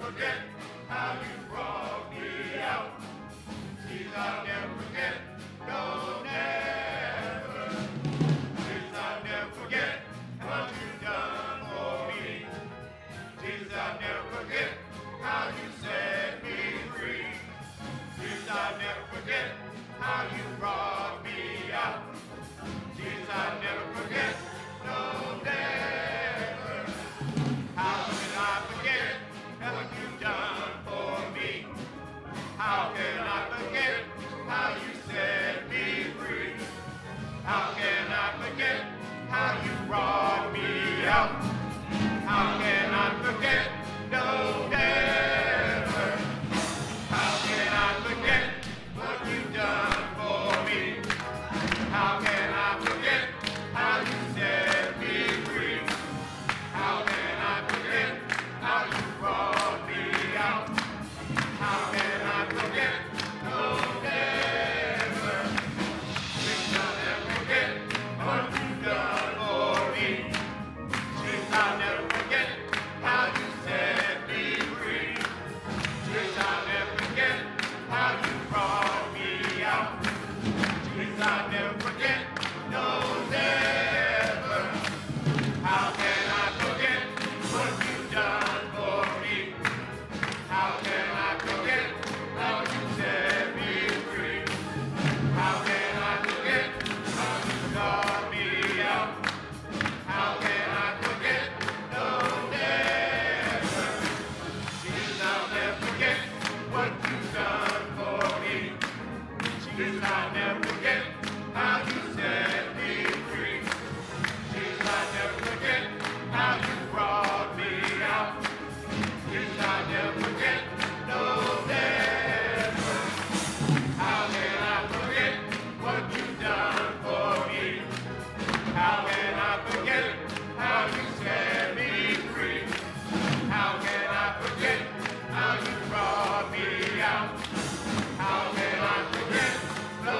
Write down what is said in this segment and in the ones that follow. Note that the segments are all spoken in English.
forget how you brought me out. Jesus, I'll never forget, no, never. Jesus, I'll never forget what you've done for me. Jesus, I'll never forget how you set me free. Jesus, I'll never forget how you brought me out. Jesus, I'll never forget, no, never. How can I forget what you've done for me? How can I forget how you set me free? How can I forget how you brought me out? How can I forget, no, never. How can I forget what you've done for me? How can I forget how you set me free? How can I forget how you brought me out? How can I forget, no, never. Please I'll never forget what you've done for me. Please I'll never forget how you set me free. Please I'll never forget how you brought me out. Please I'll never forget, no, never. How can I forget what you've done for me? How can I forget how you set me free? How can I forget how you brought me out? How can I forget, no, never. Jesus, I'll never forget what you've done for me. Jesus, I'll never forget how you set me free. Jesus, I'll never forget how you brought me out. Jesus, I'll never forget, no, never. How can I forget what you've done for me? How can I forget how you set me free? How can I forget how you brought me out? How can I forget, no,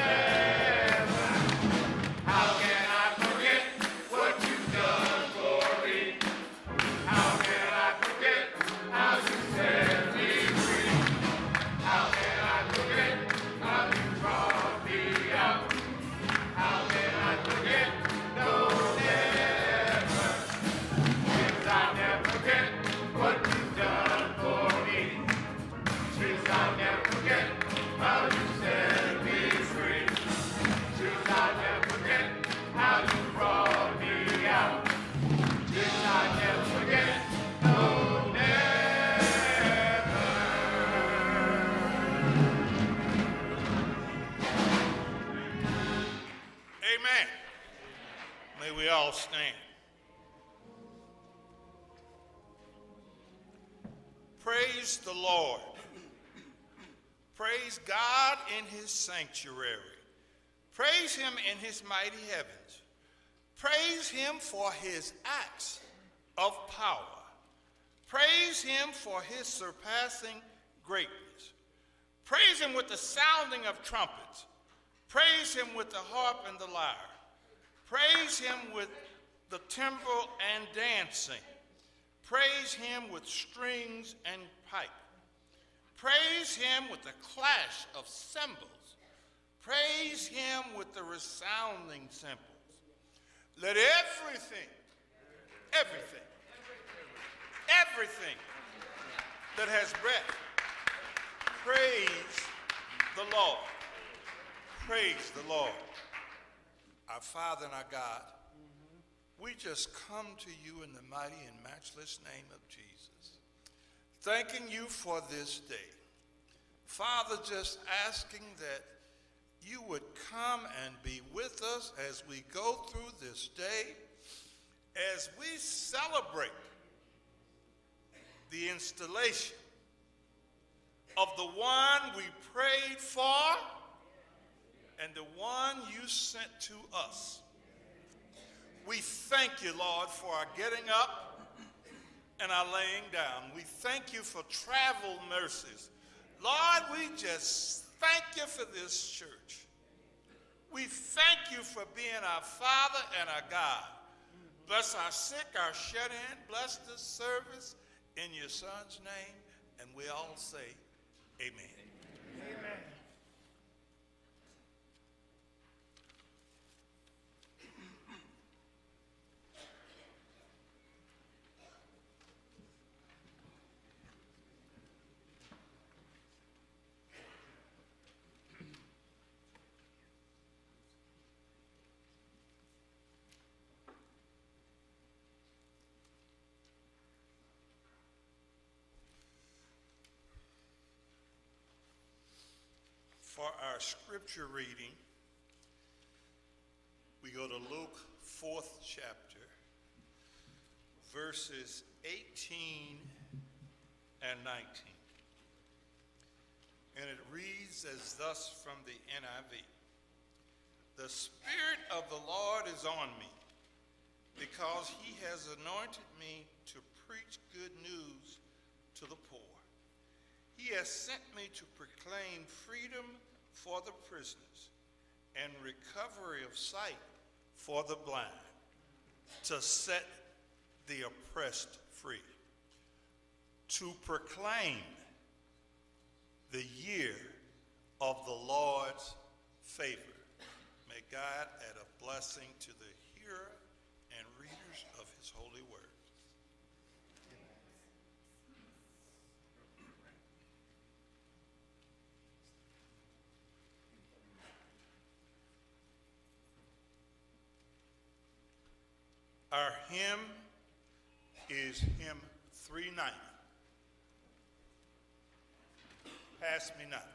never. How can I forget what you've done for me? How can I forget how you set me free? How can I forget how you brought me out? How can I forget, no, never. Jesus, I'll never forget what you've done for me. Jesus, I'll never forget how you set me free. Jesus, I'll never forget how you brought me out. Jesus, I'll never forget, no, never. Amen. May we all stand. Praise the Lord. Praise God in his sanctuary. Praise him in his mighty heavens. Praise him for his acts of power. Praise him for his surpassing greatness. Praise him with the sounding of trumpets. Praise him with the harp and the lyre. Praise him with the timbrel and dancing. Praise him with strings and pipe. Praise him with the clash of cymbals. Praise him with the resounding cymbals. Let everything that has breath praise the Lord. Praise the Lord. Our Father and our God, we just come to you in the mighty and matchless name of Jesus, thanking you for this day. Father, just asking that you would come and be with us as we go through this day, as we celebrate the installation of the one we prayed for and the one you sent to us. We thank you, Lord, for our getting up and our laying down. We thank you for travel mercies. Lord, we just thank you for this church. We thank you for being our Father and our God. Bless our sick, our shut-in. Bless this service in your son's name, and we all say amen. Amen. For our scripture reading, we go to Luke 4th chapter, verses 18 and 19. And it reads as thus from the NIV. The Spirit of the Lord is on me, because he has anointed me to preach good news to the poor. He has sent me to proclaim freedom for the prisoners and recovery of sight for the blind, to set the oppressed free, to proclaim the year of the Lord's favor. May God add a blessing to the hearer and readers of his holy word. Our hymn is hymn 390. Pass me not.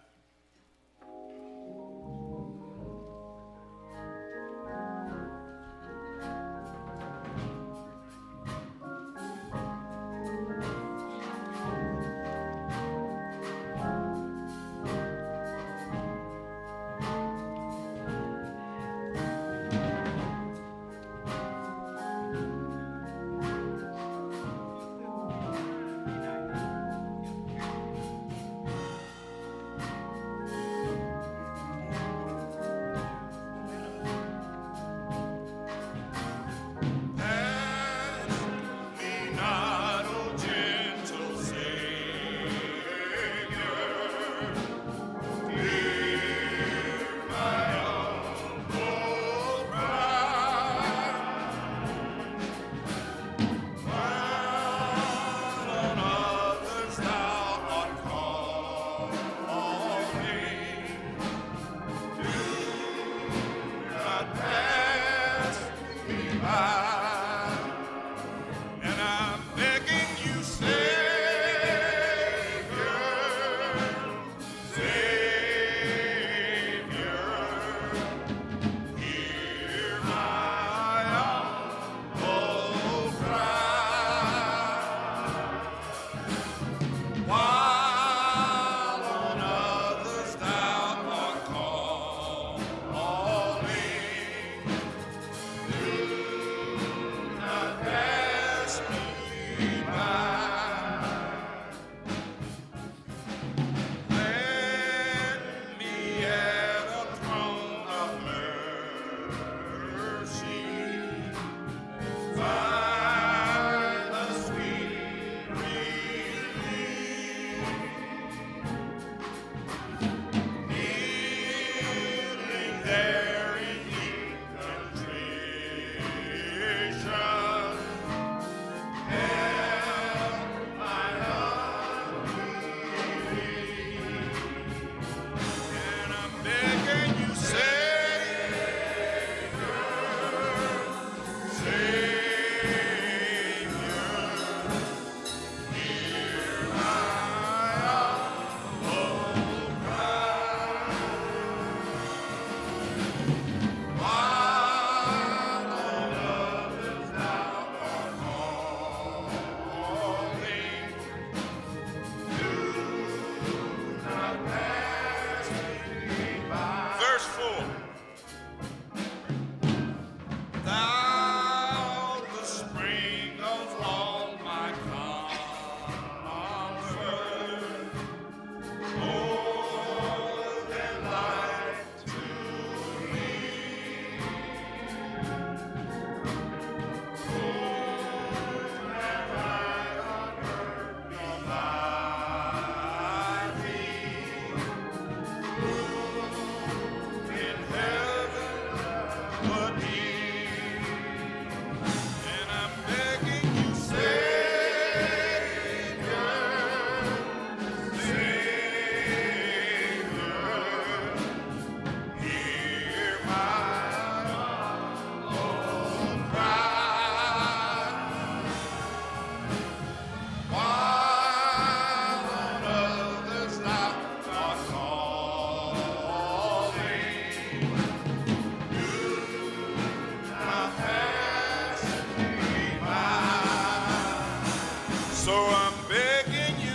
begging you,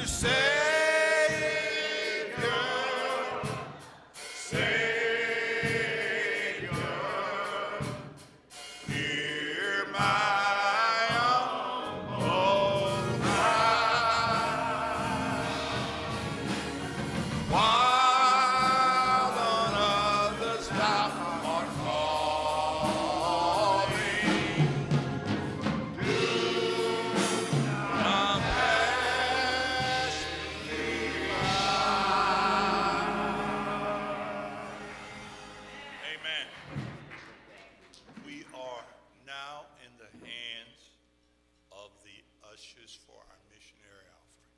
Savior, Savior, hear my humble cry. While on others thou art calling, do not pass me by. Amen. We are now in the hands of the ushers for our missionary offering.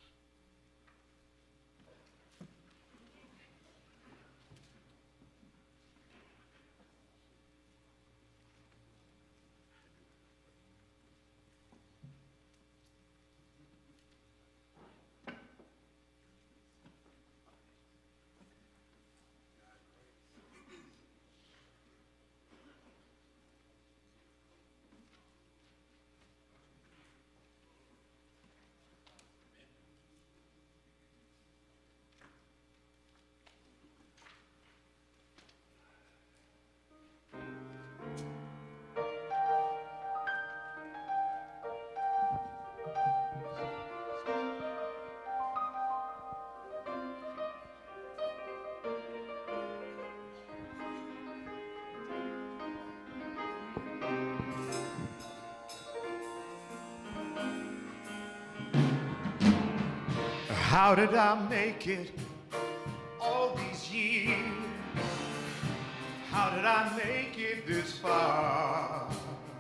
How did I make it all these years? How did I make it this far?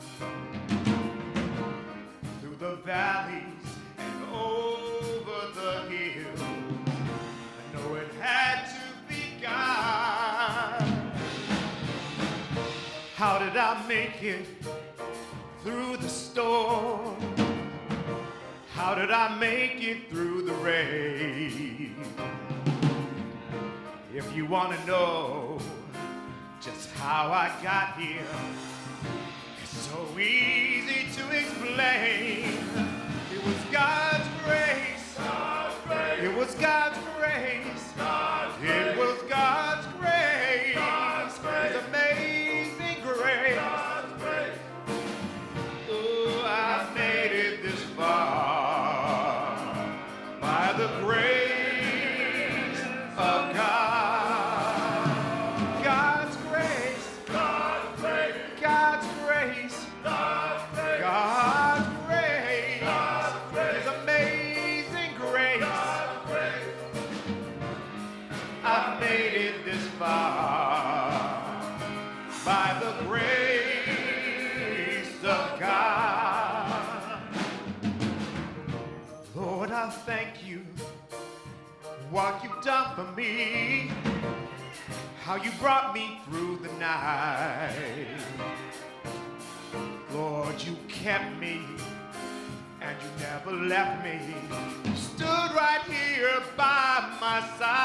Through the valleys and over the hills, I know it had to be God. How did I make it through the storm? How did I make it through the rain? If you want to know just how I got here, it's so easy to explain. It was God's grace. God's grace. It was God's grace. God's grace. It was God's grace. God's grace. His amazing grace. God's grace. Oh, I made it this far. By the grace of God. God's grace. God's grace. God's grace. God's grace. God's grace. God's grace. His amazing grace. God's grace. I made it this far. By the grace of God. Lord, I thank you what you've done for me, how you brought me through the night. Lord, you kept me and you never left me. You stood right here by my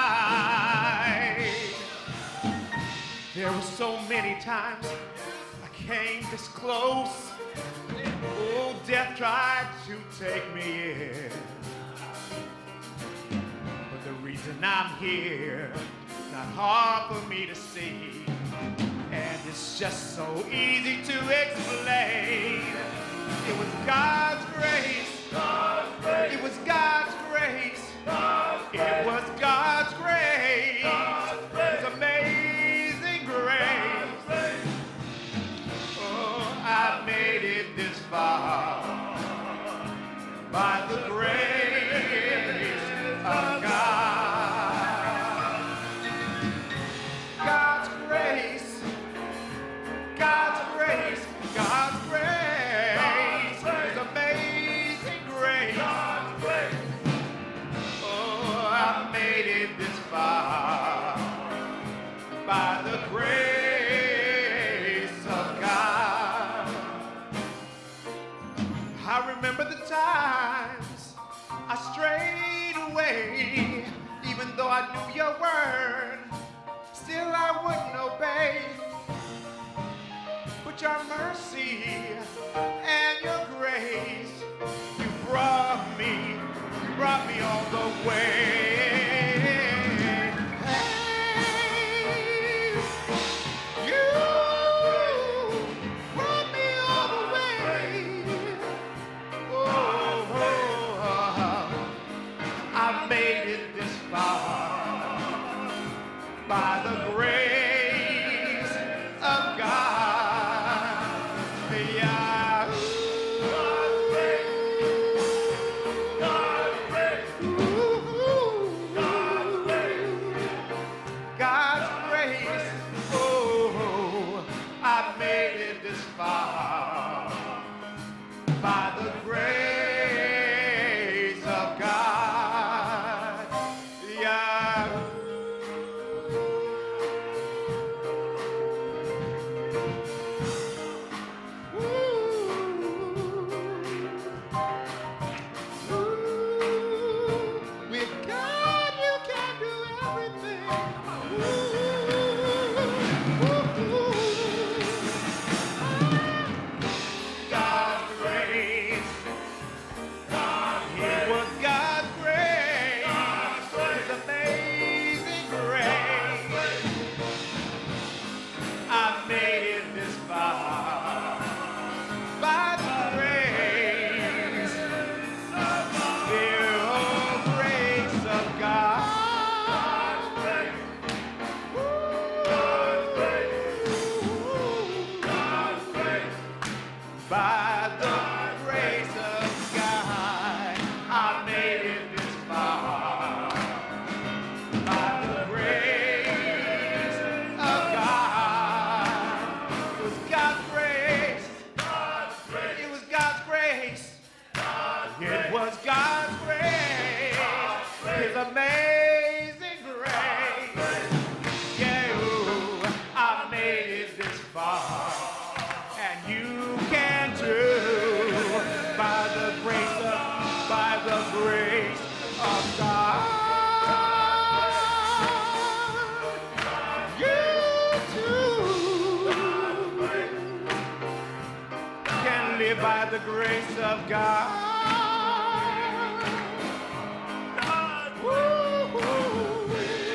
side. There were so many times I came this close. Oh, death tried to take me in. But the reason I'm here, not hard for me to see. And it's just so easy to explain. It was God's grace. God's grace. It was God's grace. God's grace. It was God's grace. God's grace. It's amazing grace. Grace. Oh, I made it this far by the grace of God. God's grace. God's grace. God's grace. His amazing grace. God's grace. Oh, I made it this far by the grace of God. I remember the times I strayed away, even though I knew your word, still I wouldn't obey. But your mercy and your grace, you brought me brought me all the way. Hey, you brought me all the way. Oh, I made it this far by the grace of God. Yeah. God's grace, oh, I made it this far by the grace of God. Yeah. With God, you can do everything. God's grace. It was God's grace. His amazing grace. I made it this far by the grace, the grace of God. By the grace of God, I made it this far. By the grace of God, it was God's grace. It was God's grace. It was God's grace. His amazing grace. Yeah, ooh, I made it this far. And you can too, by the grace of God. You too can live by the grace of God. Woo-hoo.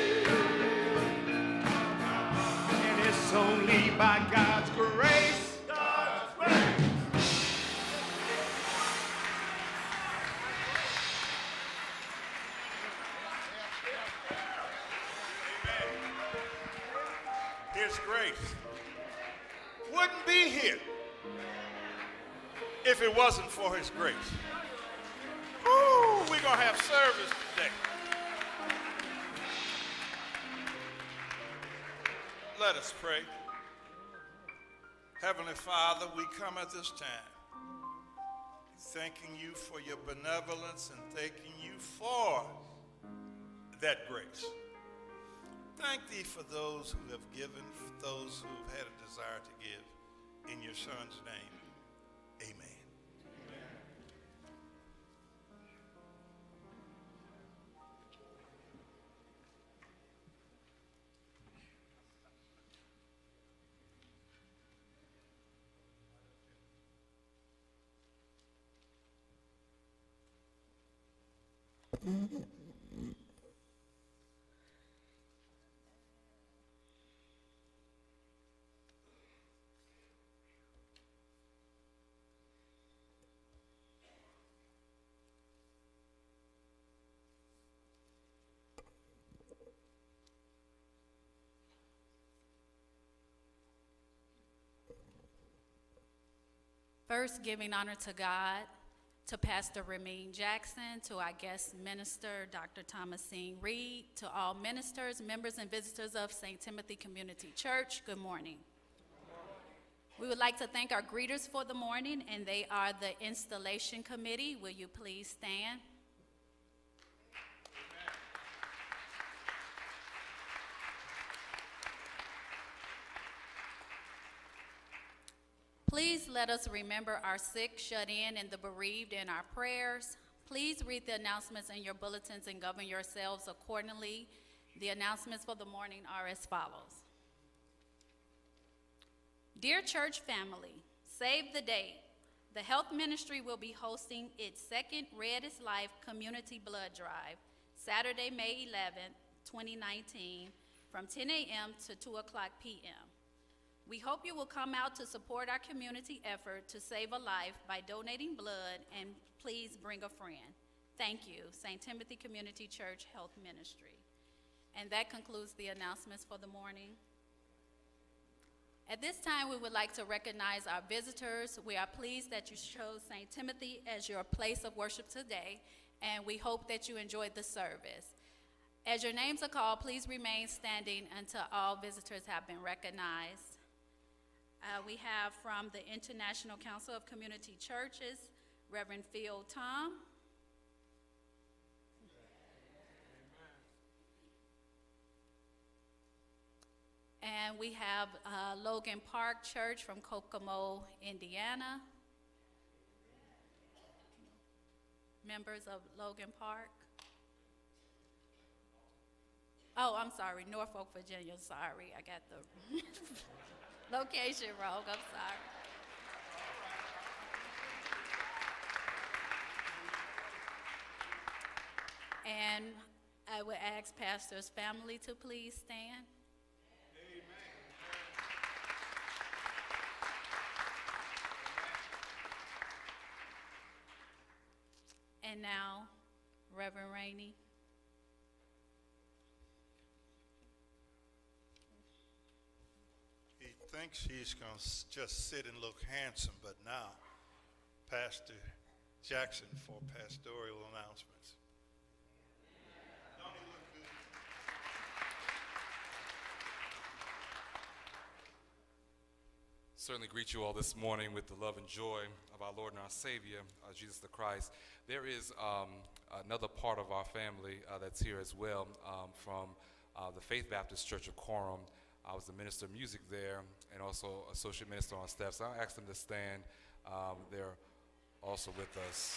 And it's only by God's grace. His grace wouldn't be here if it wasn't for his grace. Woo, we're going to have service today. Let us pray. Heavenly Father, we come at this time thanking you for your benevolence and thanking you for that grace. Thank thee for those who have given, for those who have had a desire to give. In your Son's name, amen. First, giving honor to God, to Pastor Reid Jackson, to our guest minister, Dr. Thomasine Reid, to all ministers, members, and visitors of St. Timothy Community Church, good morning. We would like to thank our greeters for the morning, and they are the Installation Committee. Will you please stand? Please let us remember our sick, shut in, and the bereaved in our prayers. Please read the announcements in your bulletins and govern yourselves accordingly. The announcements for the morning are as follows. Dear church family, save the date. The health ministry will be hosting its second Red is Life Community Blood Drive, Saturday, May 11th, 2019, from 10 a.m. to 2 o'clock p.m. We hope you will come out to support our community effort to save a life by donating blood, and please bring a friend. Thank you, St. Timothy Community Church Health Ministry. And that concludes the announcements for the morning. At this time, we would like to recognize our visitors. We are pleased that you chose St. Timothy as your place of worship today, and we hope that you enjoyed the service. As your names are called, please remain standing until all visitors have been recognized. We have from the International Council of Community Churches, Reverend Phil Tom. And we have Logan Park Church from Kokomo, Indiana. Members of Logan Park. Oh, I'm sorry, Norfolk, Virginia, sorry. I got the location wrong, I'm sorry. And I would ask Pastor's family to please stand. And now, Reverend Rainey. He thinks he's going to just sit and look handsome, but now, Pastor Jackson for pastoral announcements. Don't he look good? Certainly greet you all this morning with the love and joy of our Lord and our Savior, Jesus the Christ. There is another part of our family that's here as well from the Faith Baptist Church of Coram. I was the minister of music there and also associate minister on staff. So I asked them to stand. They're also with us.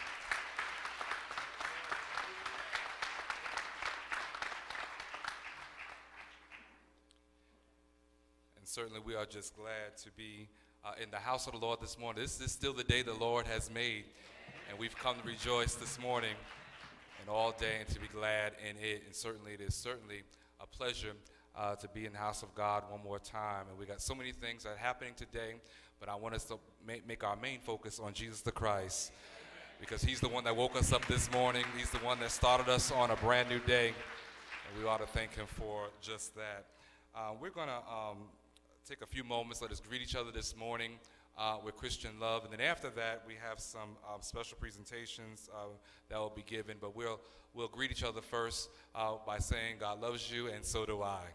And certainly we are just glad to be in the house of the Lord this morning. This is still the day the Lord has made, and we've come to rejoice this morning and all day and to be glad in it. And certainly it is certainly a pleasure to be in the house of God one more time. And we got so many things that are happening today, but I want us to make our main focus on Jesus the Christ, because he's the one that woke us up this morning. He's the one that started us on a brand new day, and we ought to thank him for just that. We're going to take a few moments, let us greet each other this morning with Christian love, and then after that we have some special presentations that will be given, but we'll greet each other first by saying God loves you and so do I.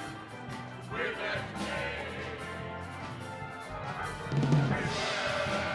With that name,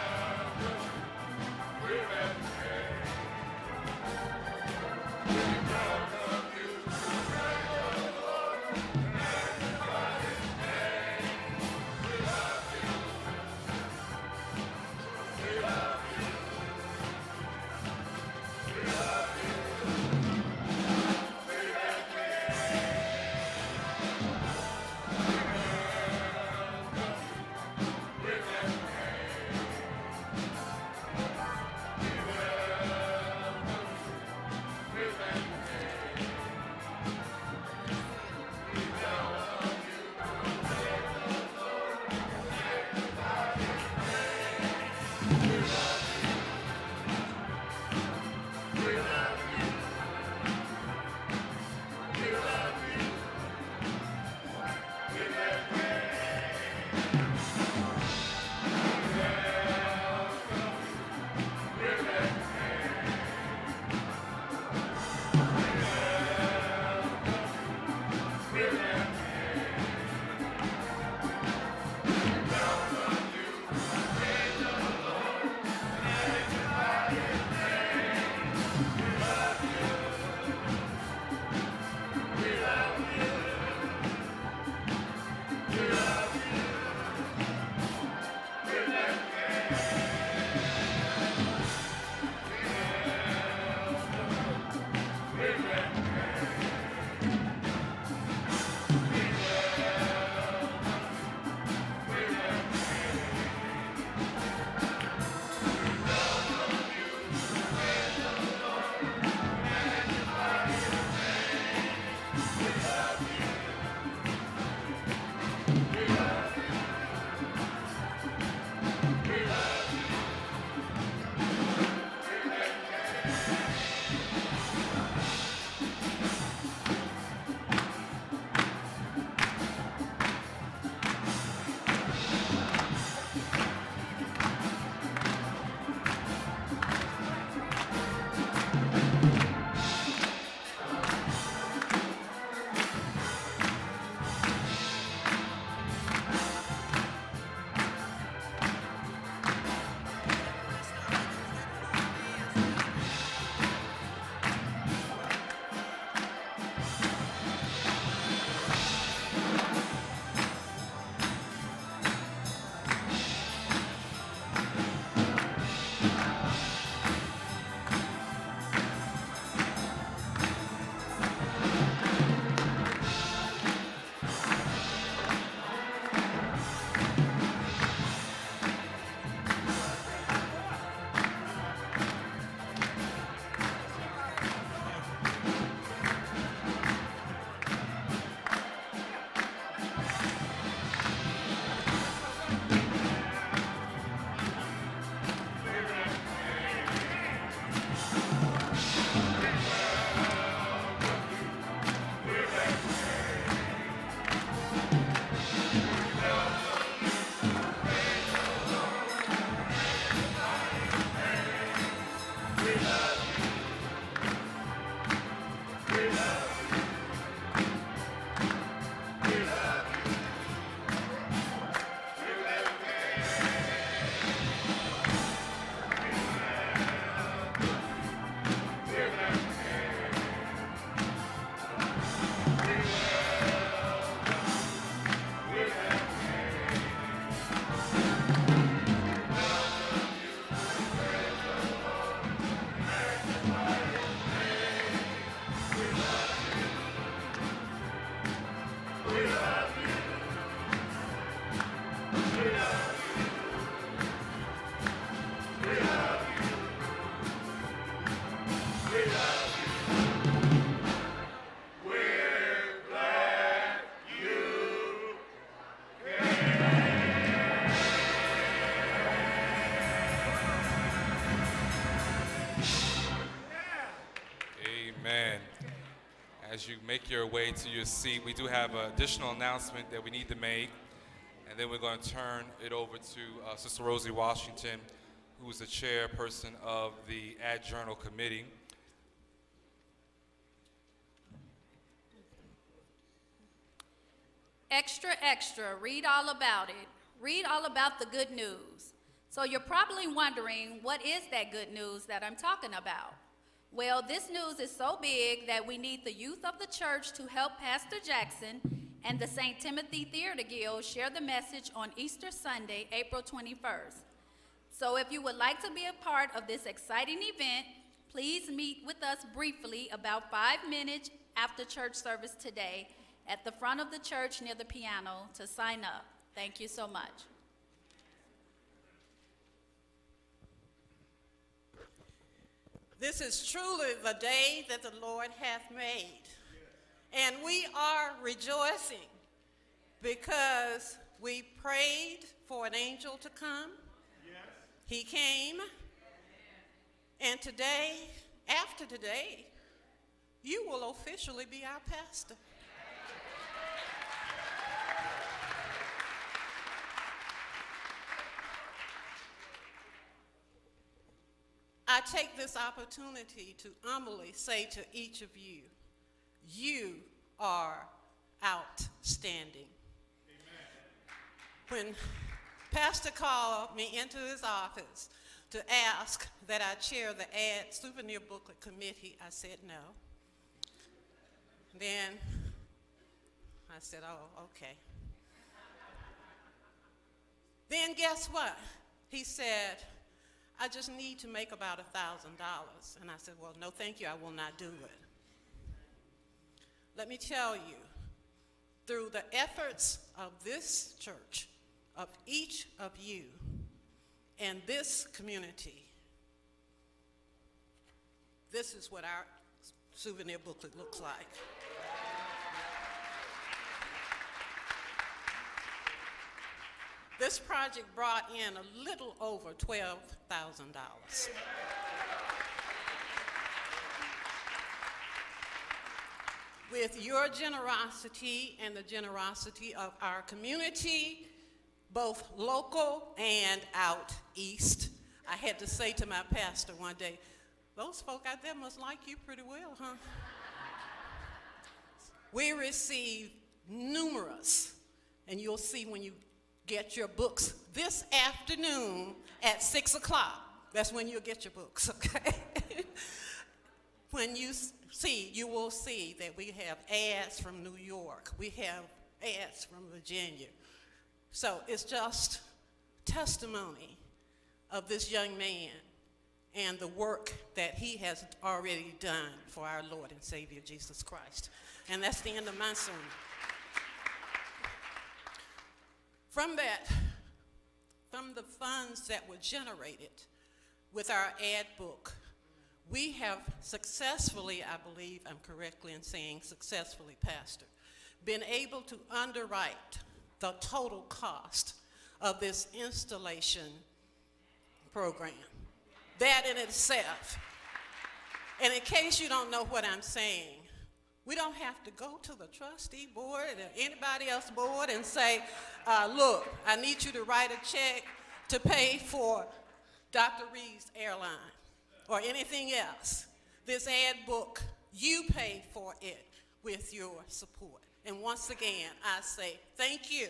as you make your way to your seat, we do have an additional announcement that we need to make. And then we're going to turn it over to Sister Rosie Washington, who is the chairperson of the Ad Journal Committee. Extra, extra, read all about it. Read all about the good news. So you're probably wondering, what is that good news that I'm talking about? Well, this news is so big that we need the youth of the church to help Pastor Jackson and the St. Timothy Theater Guild share the message on Easter Sunday, April 21st. So if you would like to be a part of this exciting event, please meet with us briefly about 5 minutes after church service today at the front of the church near the piano to sign up. Thank you so much. This is truly the day that the Lord hath made. And we are rejoicing because we prayed for an angel to come. Yes. He came. And today, after today, you will officially be our pastor. I take this opportunity to humbly say to each of you, you are outstanding. Amen. When Pastor called me into his office to ask that I chair the Ad Souvenir Booklet Committee, I said no. Then I said, oh, okay. Then guess what? He said, I just need to make about $1,000. And I said, well, no, thank you, I will not do it. Let me tell you, through the efforts of this church, of each of you, and this community, this is what our souvenir booklet looks like. This project brought in a little over $12,000. With your generosity and the generosity of our community, both local and out east, I had to say to my pastor one day, those folk out there must like you pretty well, huh? We received numerous, and you'll see when you get your books this afternoon at 6 o'clock. That's when you'll get your books, okay? When you see, you will see that we have ads from New York. We have ads from Virginia. So it's just testimony of this young man and the work that he has already done for our Lord and Savior, Jesus Christ. And that's the end of my sermon. From that, from the funds that were generated with our ad book, we have successfully, I believe I'm correctly in saying successfully, Pastor, been able to underwrite the total cost of this installation program. That in itself. And in case you don't know what I'm saying, we don't have to go to the trustee board or anybody else's board and say, look, I need you to write a check to pay for Dr. Reid's airline or anything else. This ad book, you pay for it with your support. And once again, I say thank you.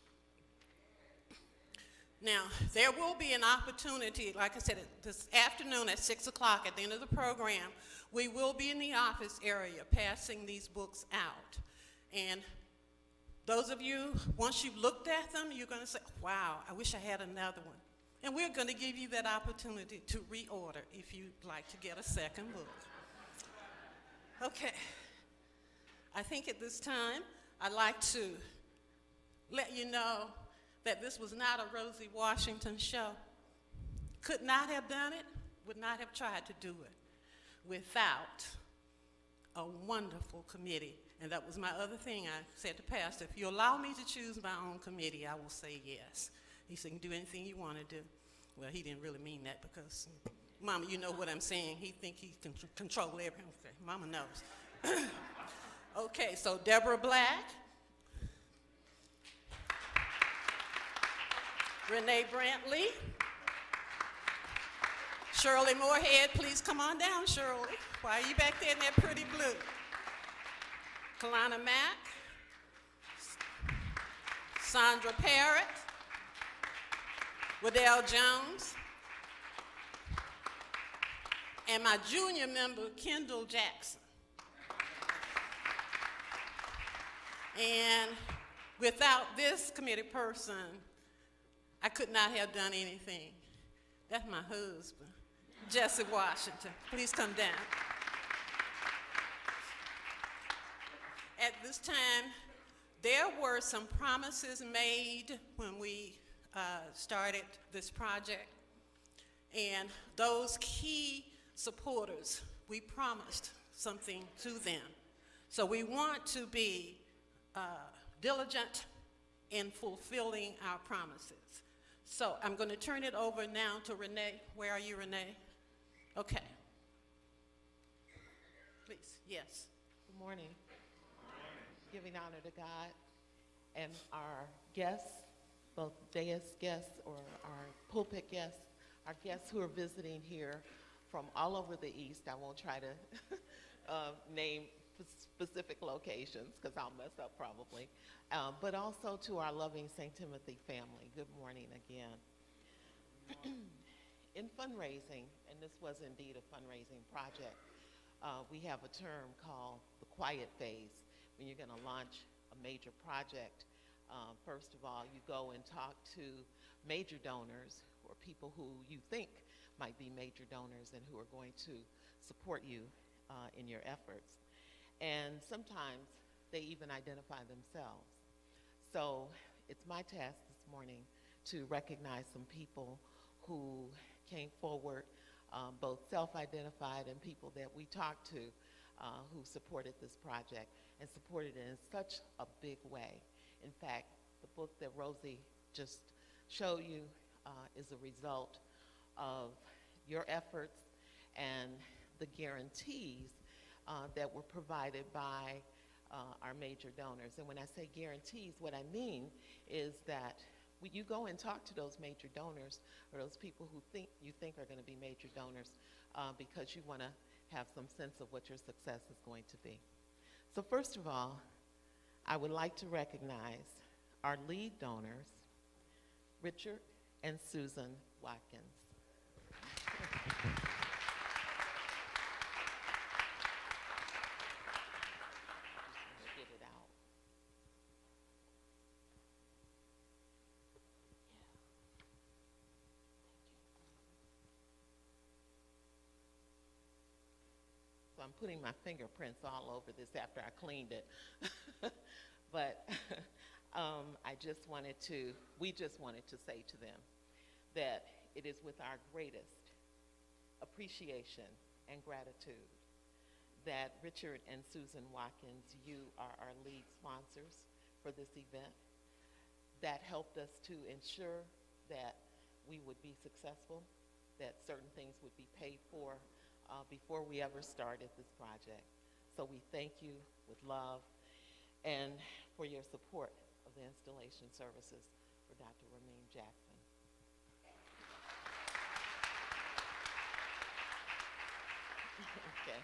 Now, there will be an opportunity, like I said, this afternoon at 6 o'clock at the end of the program, we will be in the office area passing these books out. And those of you, once you've looked at them, you're going to say, wow, I wish I had another one. And we're going to give you that opportunity to reorder if you'd like to get a second book. Okay. I think at this time, I'd like to let you know that this was not a Rosie Washington show. Could not have done it, would not have tried to do it without a wonderful committee. And that was my other thing I said to Pastor, if you allow me to choose my own committee, I will say yes. He said, you can do anything you want to do. Well, he didn't really mean that because, Mama, you know what I'm saying. He think he can control everything. Okay, Mama knows. Okay, so Deborah Black, Renee Brantley, Shirley Moorhead, please come on down, Shirley. Why are you back there in that pretty blue? Kalana Mack, Sandra Parrott, Waddell Jones, and my junior member, Kendall Jackson. And without this committee person, I could not have done anything. That's my husband, Jesse Washington. Please come down. At this time, there were some promises made when we started this project, and those key supporters, we promised something to them. So we want to be diligent in fulfilling our promises. So I'm going to turn it over now to Renee. Where are you, Renee? Okay. Please, yes. Good morning. Giving honor to God and our guests, both dais guests or our pulpit guests, our guests who are visiting here from all over the East. I won't try to name specific locations because I'll mess up probably, but also to our loving St. Timothy family. Good morning again. In fundraising, and this was indeed a fundraising project, we have a term called the quiet phase. When you're going to launch a major project, first of all, you go and talk to major donors or people who you think might be major donors and who are going to support you in your efforts. And sometimes they even identify themselves. So it's my task this morning to recognize some people who came forward, both self-identified and people that we talked to who supported this project and supported it in such a big way. In fact, the book that Rosie just showed you is a result of your efforts and the guarantees that were provided by our major donors. And when I say guarantees, what I mean is that when you go and talk to those major donors or those people who you think are going to be major donors because you want to have some sense of what your success is going to be. So first of all, I would like to recognize our lead donors, Richard and Susan Watkins. Get it out. So I'm putting my fingerprints all over this after I cleaned it. But we just wanted to say to them that it is with our greatest appreciation and gratitude that Richard and Susan Watkins, you are our lead sponsors for this event. That helped us to ensure that we would be successful, that certain things would be paid for before we ever started this project. So we thank you with love and for your support of the installation services for Dr. Ramin Jackson. Okay.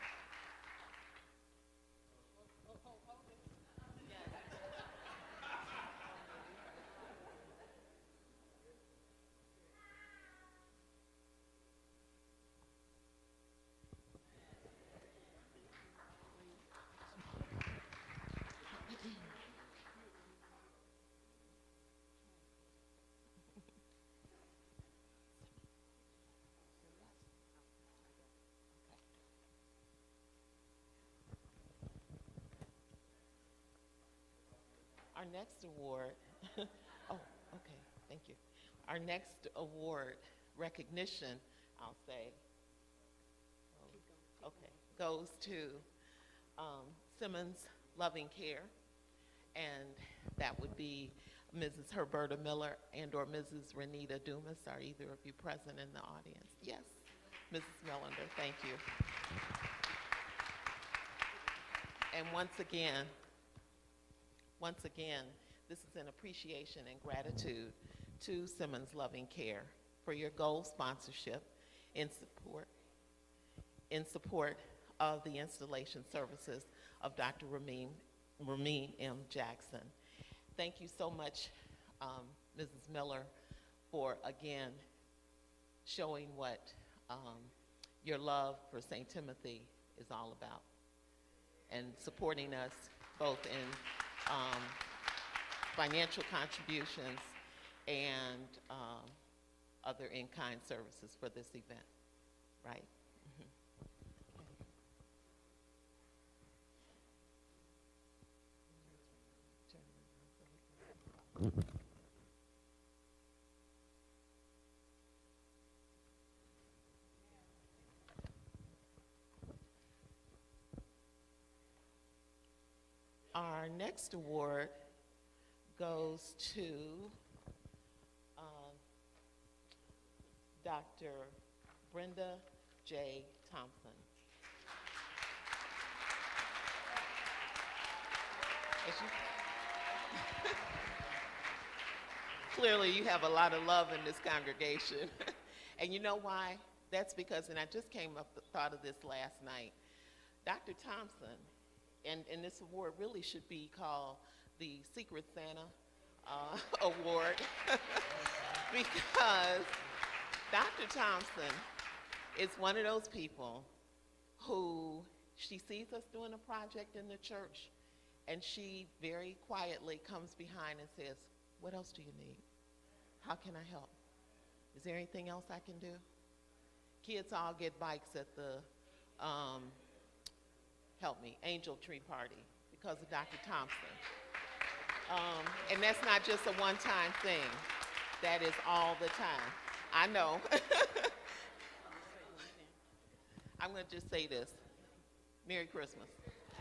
Our next award, oh, okay, thank you. Our next award recognition, I'll say, okay, goes to Simmons Loving Care, and that would be Mrs. Herberta Miller and or Mrs. Renita Dumas. Are either of you present in the audience? Yes, Mrs. Millender, thank you. And once again, this is an appreciation and gratitude to Simmons Loving Care for your gold sponsorship in support of the installation services of Dr. Rameen M. Jackson. Thank you so much, Mrs. Miller, for again showing what your love for St. Timothy is all about, and supporting us both in financial contributions and other in-kind services for this event, right? Our next award goes to Dr. Brenda J. Thompson. Clearly, you have a lot of love in this congregation. And you know why? That's because, and I just thought of this last night, Dr. Thompson, and this award really should be called the Secret Santa Award, because Dr. Thompson is one of those people who, she sees us doing a project in the church, and she very quietly comes behind and says, "What else do you need? How can I help? Is there anything else I can do?" Kids all get bikes at the, help me, Angel Tree Party because of Dr. Thompson. And that's not just a one-time thing. That is all the time. I know. I'm going to just say this. Merry Christmas.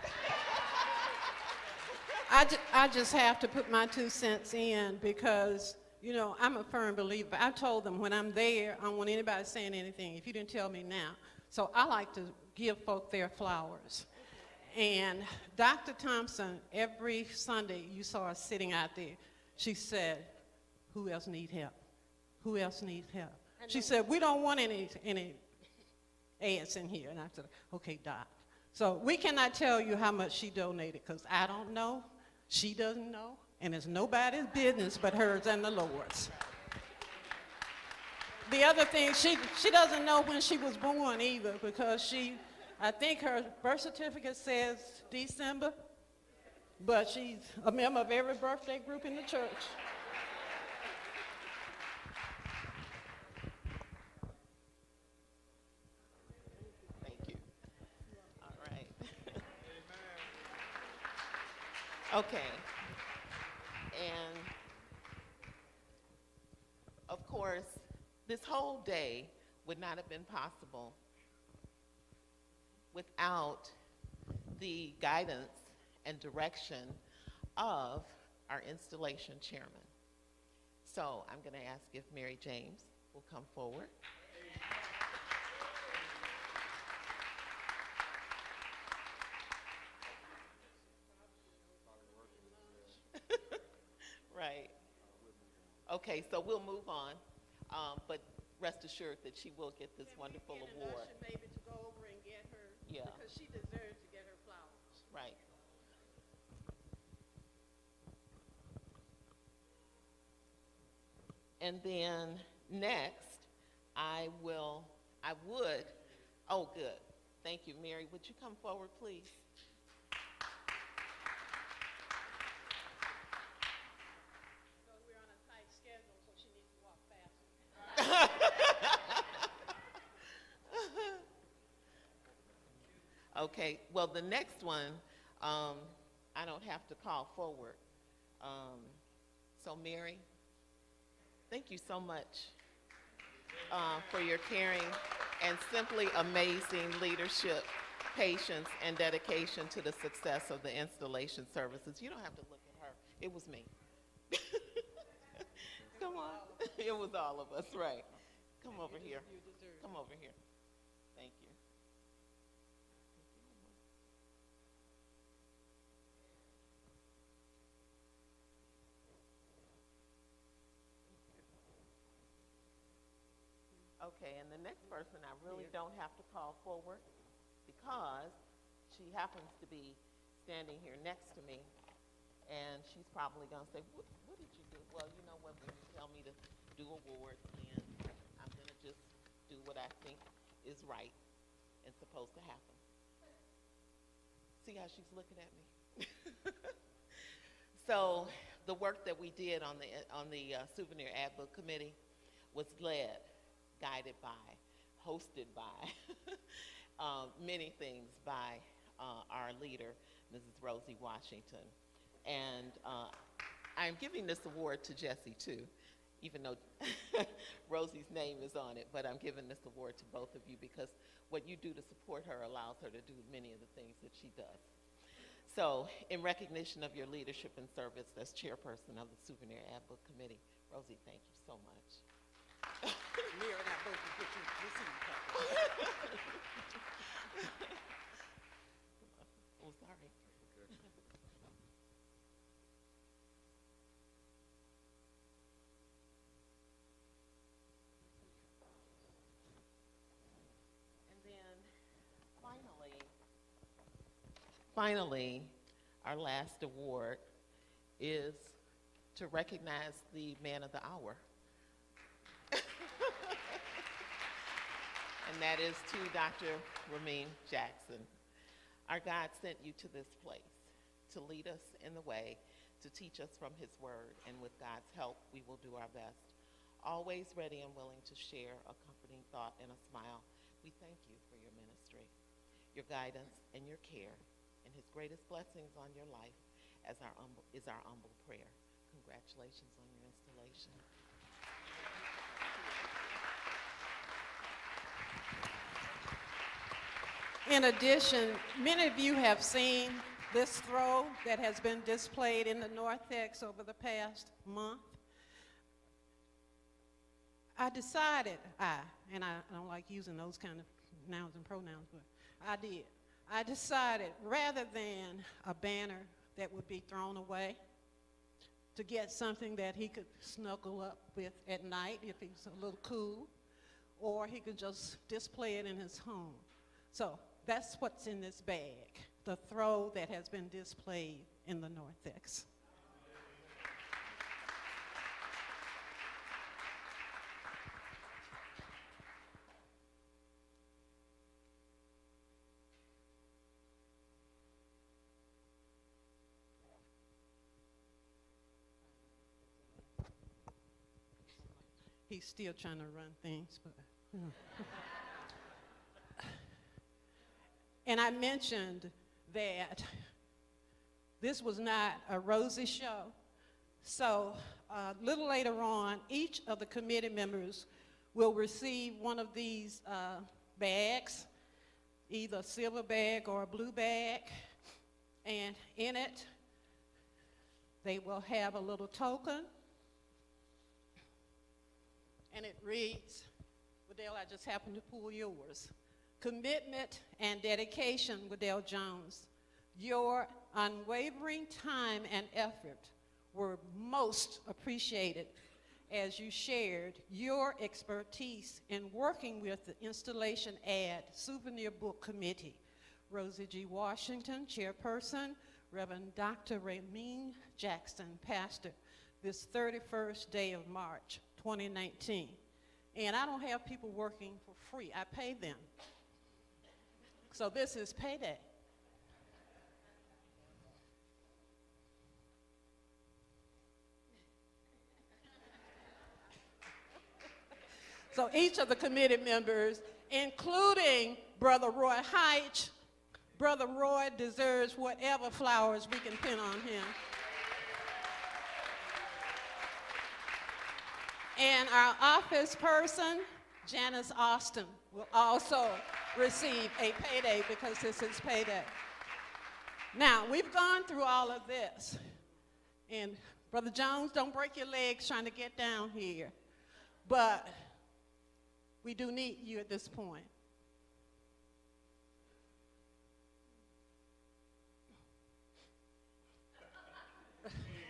I just have to put my 2 cents in because, you know, I'm a firm believer. I told them when I'm there, I don't want anybody saying anything if you didn't tell me now. So I like to give folk their flowers. And Dr. Thompson, every Sunday you saw her sitting out there, she said, "Who else needs help? Who else needs help?" She said, "We don't want any ads in here." And I said, "Okay, Doc." So we cannot tell you how much she donated because I don't know, she doesn't know, and it's nobody's business but hers and the Lord's. The other thing, she doesn't know when she was born either because I think her birth certificate says December, but she's a member of every birthday group in the church. Thank you. All right. Okay. And of course, this whole day would not have been possible without the guidance and direction of our installation chairman. So I'm going to ask if Mary James will come forward. Right. Okay, so we'll move on, but rest assured that she will get this wonderful award. Maybe to go over and get her, Yeah. because she deserves to get her flowers. Right. And then next, oh, good. Thank you, Mary. Would you come forward, please? So we're on a tight schedule, so she needs to walk faster. Okay, well, the next one, I don't have to call forward. So Mary, thank you so much for your caring and simply amazing leadership, patience, and dedication to the success of the installation services. You don't have to look at her. It was me. Come on. It was all of us, right. Come over here. Come over here. Thank you. Okay, and the next person I really don't have to call forward because she happens to be standing here next to me, and she's probably going to say, what did you do? Well, you know what, when you tell me to do awards, and I'm going to just do what I think is right and supposed to happen. See how she's looking at me? So the work that we did on the Souvenir Ad Book Committee was led, guided by, hosted by, many things by our leader, Mrs. Rosie Washington. And I'm giving this award to Jessie too, even though Rosie's name is on it, but I'm giving this award to both of you because what you do to support her allows her to do many of the things that she does. So in recognition of your leadership and service as chairperson of the Souvenir Ad Book Committee, Rosie, thank you so much. Mirror that book and get you Oh, sorry. And then finally, our last award is to recognize the Man of the Hour. And that is to Dr. Reid Jackson. Our God sent you to this place to lead us in the way, to teach us from his word, and with God's help, we will do our best. Always ready and willing to share a comforting thought and a smile, we thank you for your ministry, your guidance, and your care, and his greatest blessings on your life is our humble prayer. Congratulations on your installation. In addition, many of you have seen this throw that has been displayed in the narthex over the past month. I decided, and I don't like using those kind of nouns and pronouns, but I did. I decided rather than a banner that would be thrown away, to get something that he could snuggle up with at night if he's a little cool, or he could just display it in his home. So that's what's in this bag, the throw that has been displayed in the narthex. He's still trying to run things, but. And I mentioned that this was not a rosy show. So a little later on, each of the committee members will receive one of these bags, either a silver bag or a blue bag. And in it, they will have a little token. And it reads, Waddell, I just happened to pull yours. Commitment and dedication, Waddell Jones. Your unwavering time and effort were most appreciated as you shared your expertise in working with the Installation Ad Souvenir Book Committee. Rosie G. Washington, Chairperson, Reverend Dr. Reid Jackson, Pastor, this 31st day of March, 2019. And I don't have people working for free. I pay them. So this is payday. So each of the committee members, including Brother Roy Heitch, Brother Roy deserves whatever flowers we can pin on him. And our office person, Janice Austin, will also receive a payday because this is payday. Now, we've gone through all of this. And Brother Jones, don't break your legs trying to get down here. But we do need you at this point.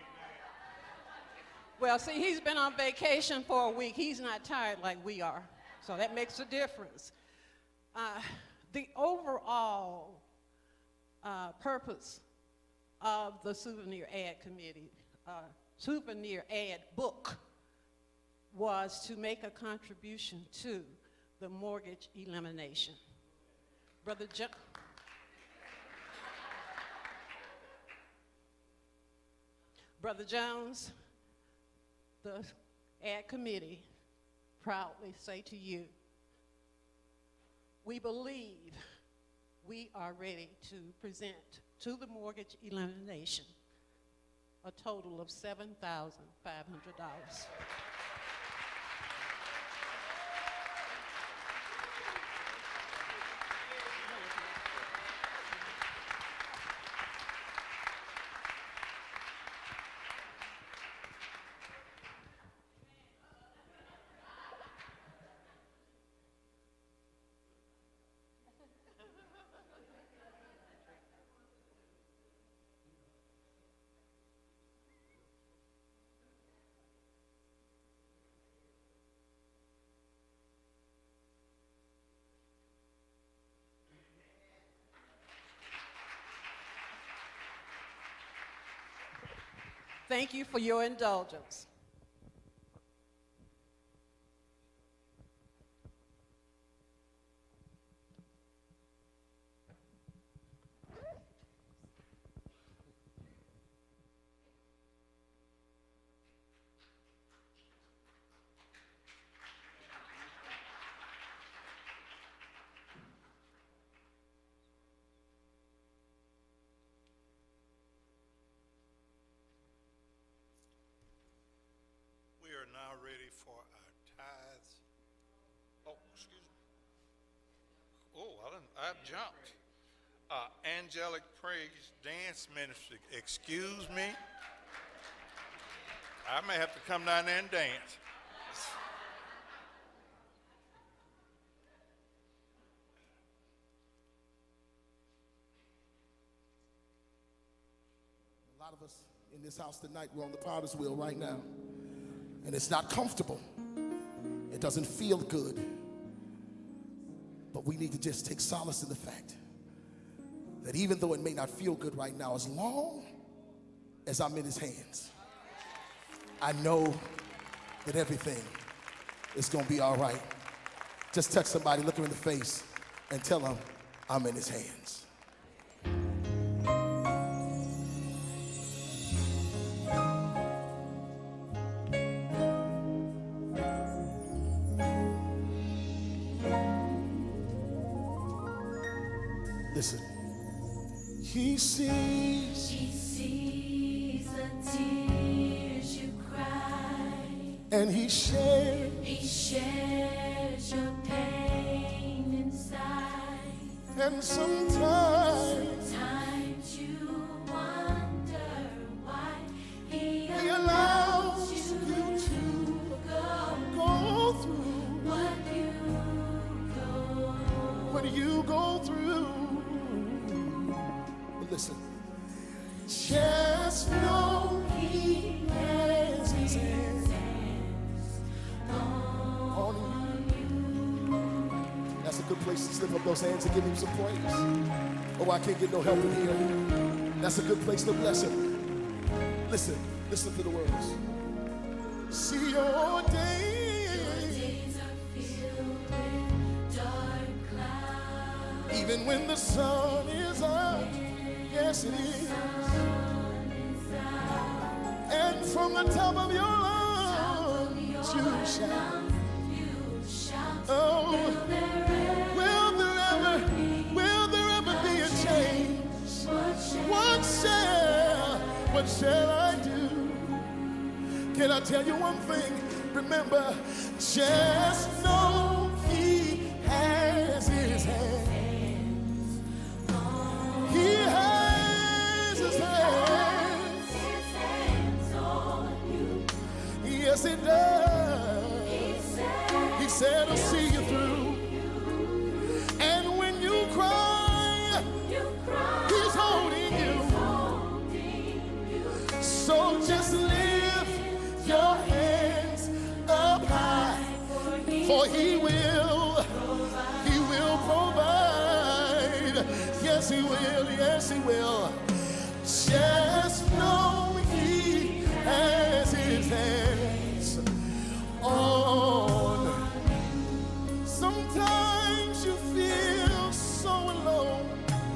Well, see, he's been on vacation for a week. He's not tired like we are. So that makes a difference. The overall purpose of the Souvenir Ad Committee, Souvenir Ad Book, was to make a contribution to the mortgage elimination. Brother Jones, the Ad Committee proudly say to you, we believe we are ready to present to the mortgage elimination a total of $7,500. Thank you for your indulgence. We are now ready for our tithes. Oh, excuse me. Oh, I've jumped. Angelic Praise Dance Ministry. Excuse me. I may have to come down there and dance. A lot of us in this house tonight, we're on the potter's wheel right now. And it's not comfortable. It doesn't feel good. But we need to just take solace in the fact that even though it may not feel good right now, as long as I'm in his hands, I know that everything is going to be all right. Just touch somebody, look him in the face, and tell him I'm in his hands. Listen. He sees the tears you cry, and he shares your pain inside. And sometimes you wonder why he allows you to go through what you go through. But listen, just know he has his hands on you. That's a good place to slip up those hands and give him some praise. Oh, I can't get no help in here. That's a good place to bless him. Listen to the words. See your days are filled with dark clouds. even when the sun is out. Yes, it is. And from the top of your lungs you shout. Oh, will there ever be a change? What shall I do? Can I tell you one thing? Remember, just know he has his hands. He has his hands. On you. Yes, he does. He said, I'll see you through. And when you cry, he's holding you. So just lift your hands up high, For he will provide. Yes, he will, yes, he will. Just know he has his hands on. Sometimes you feel so alone,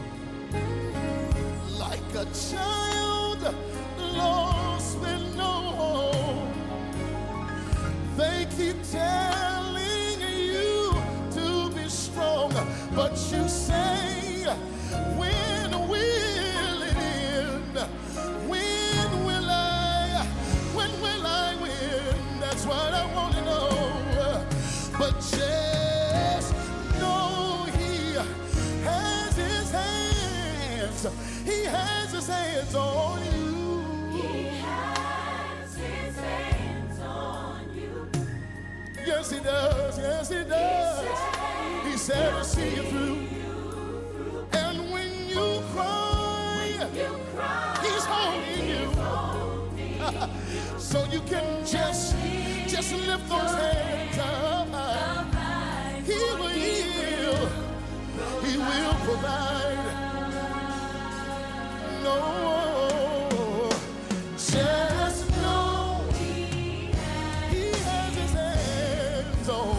like a child lost with no home. They keep telling you to be strong, but you say, when will it end? When will I win? That's what I want to know. But just know he has his hands. He has his hands on you. He has his hands on you. Yes, he does. Yes, he does. He said to see you through. And when you cry, he's holding you. So you can just lift those hands up. He will provide. No, just know he has his hands on.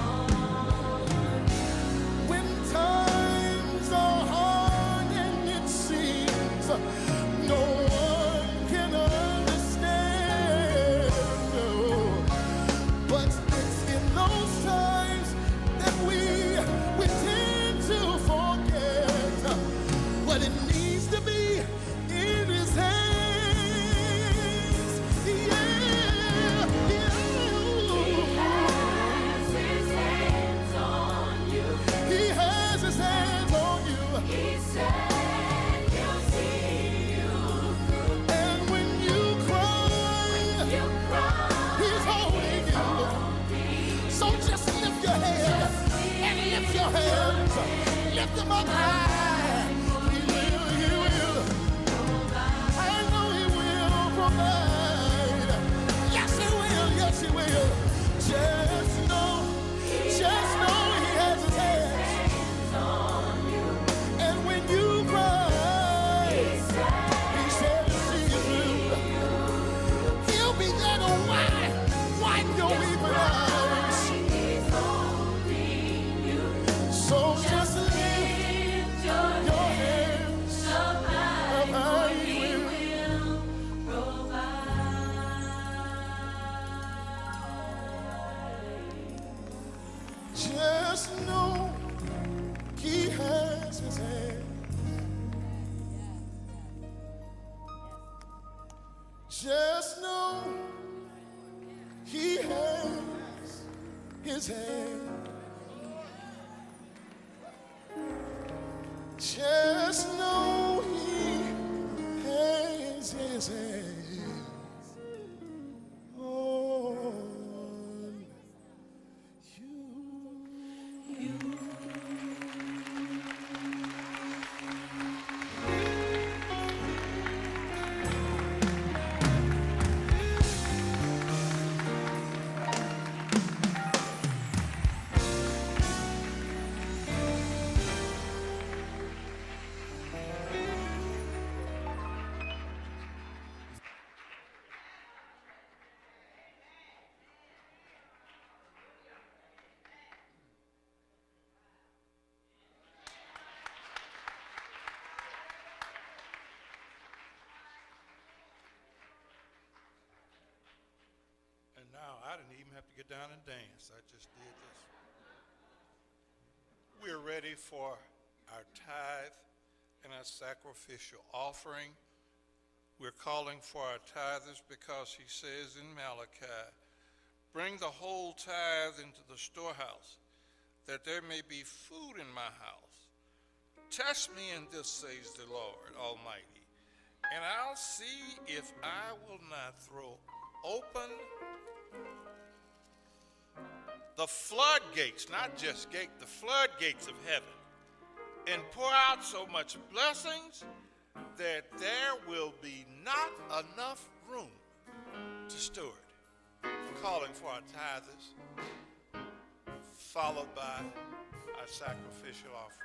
When times are hard and it seems no one can understand, no. But it's in those times that we tend to forget what it needs to be in his hands. Yeah, yeah. He has his hands on you. He said he'll see you through. And when you cry, he's holding you. So just lift your hands and lift your hands. Lift them up high. He will. I know he will provide. Yes, he will. Yes, he will. Just know he has his hands. And when you cry, he said to see you through. He'll be there to wipe your weeping eyes. So just lift your hands up high. He will. Just know he has his hand. Just know he has his hand. Just know he has his hands on you. And now I didn't even have to get down and dance. I just did this. We're ready for our tithe and our sacrificial offering. We're calling for our tithers because he says in Malachi, bring the whole tithe into the storehouse, that there may be food in my house. Test me in this, says the Lord Almighty, and I'll see if I will not throw open the floodgates, not just gate, the floodgates of heaven, and pour out so much blessings that there will be not enough room to store it. Calling for our tithers. followed by our sacrificial offering.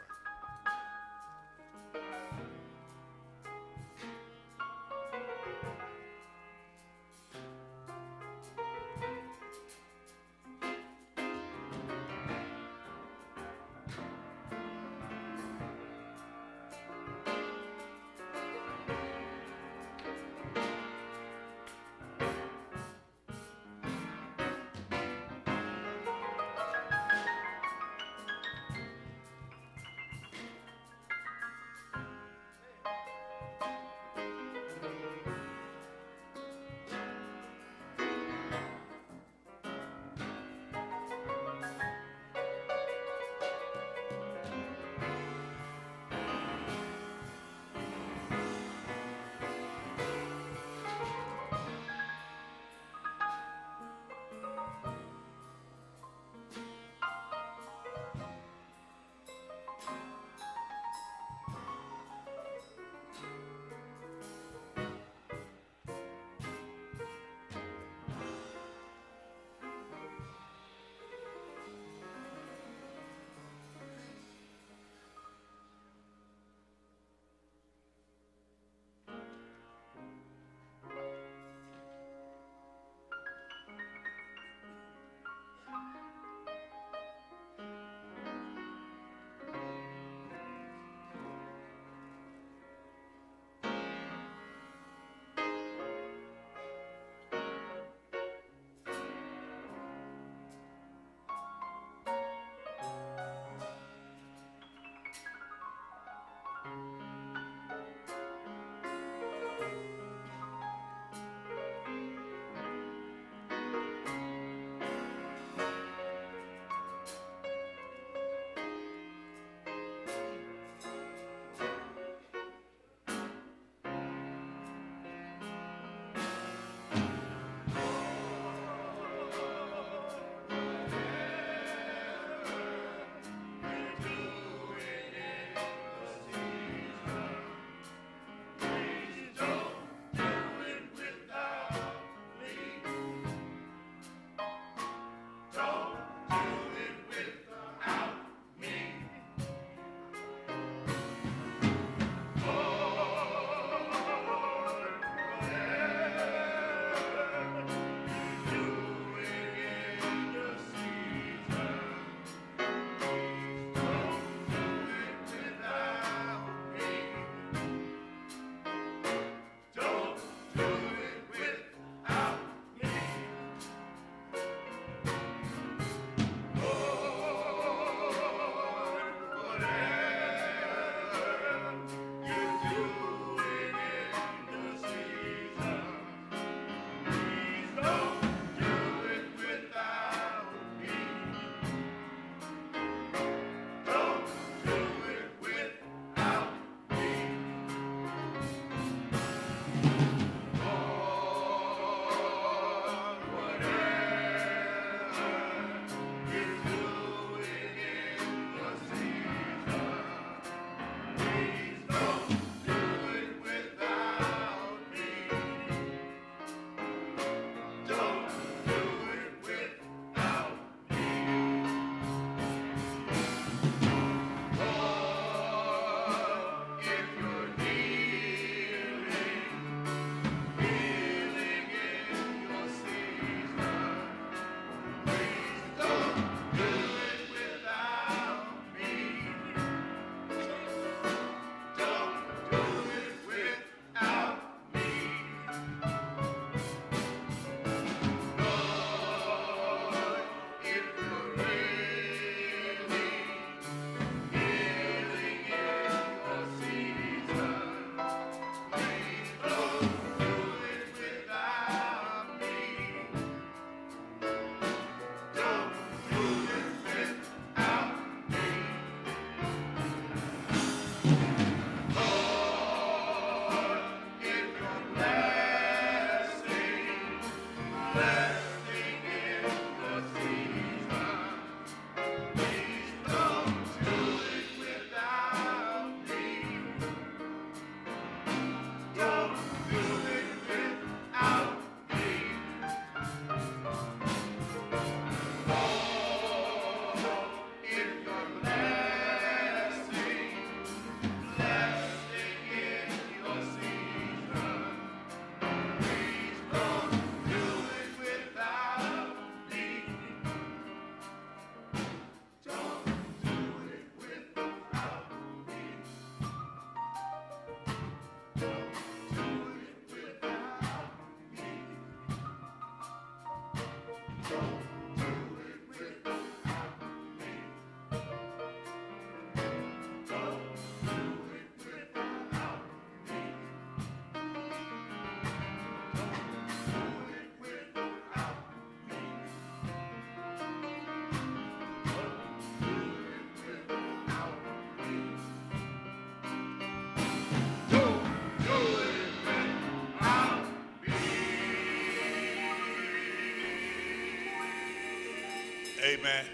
Amen.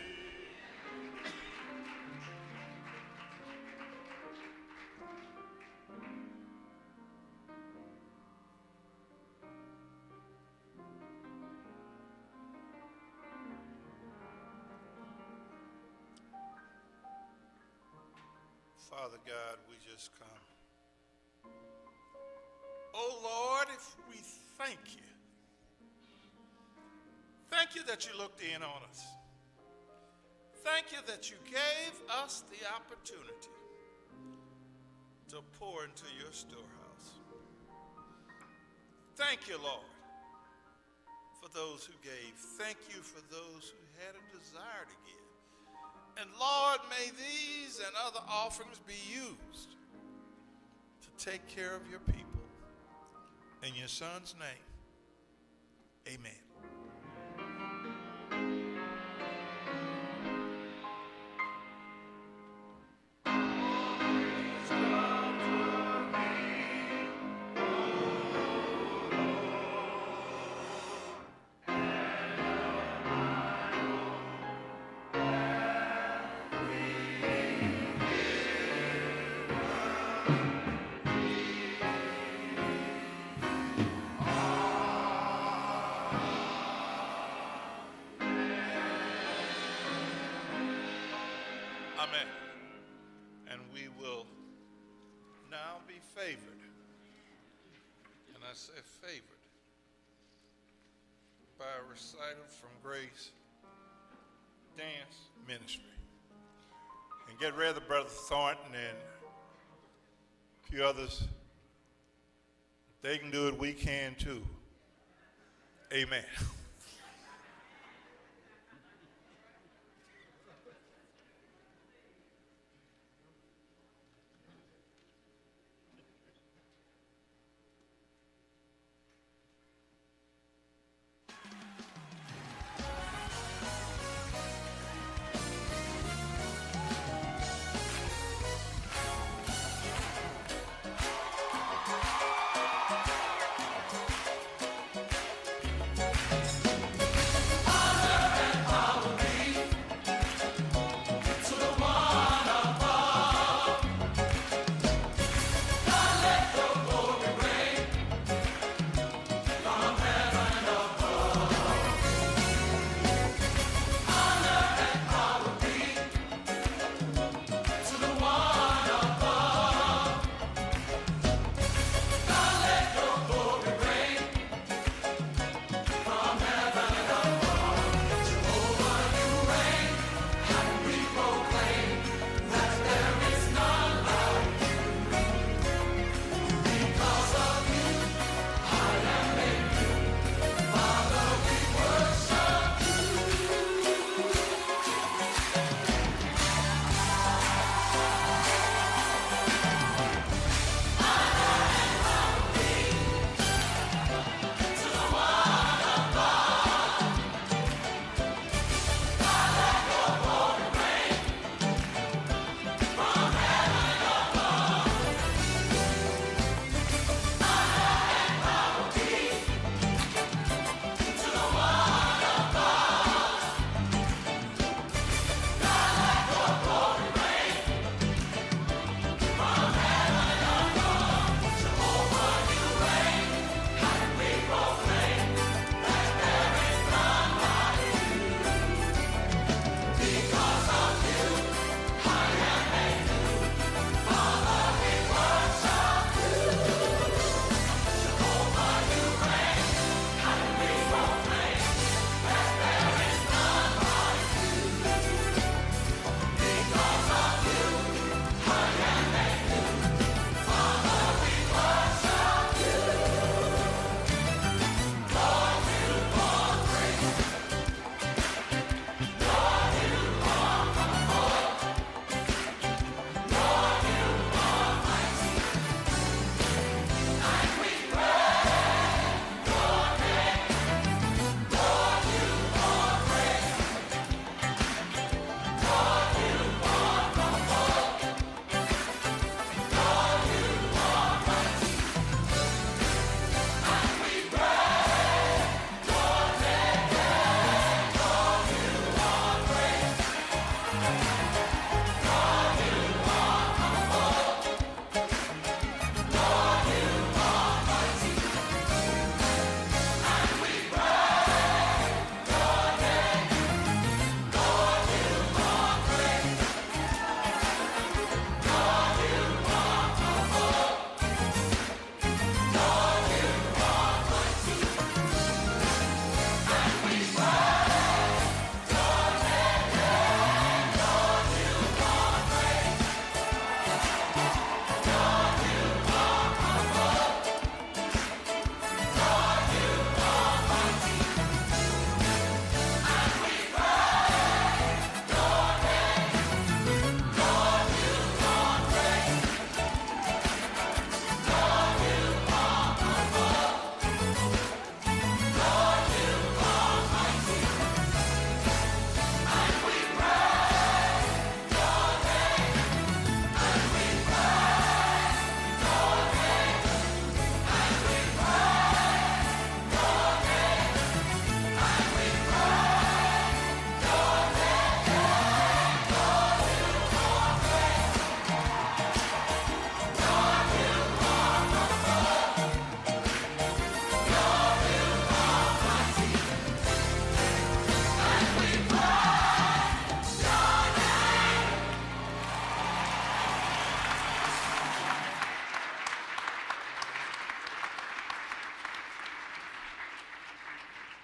Father God, we just come. Oh Lord, if we thank you. Thank you that you looked in on us. Thank you that you gave us the opportunity to pour into your storehouse. Thank you, Lord, for those who gave. Thank you for those who had a desire to give. And Lord, may these and other offerings be used to take care of your people. In your Son's name, amen. Amen. And we will now be favored. And I say favored by a recital from Grace Dance Ministry. And get ready, Brother Thornton and a few others. If they can do it, we can too. Amen.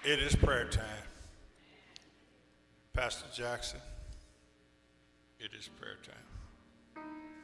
It is prayer time. Pastor Jackson, it is prayer time.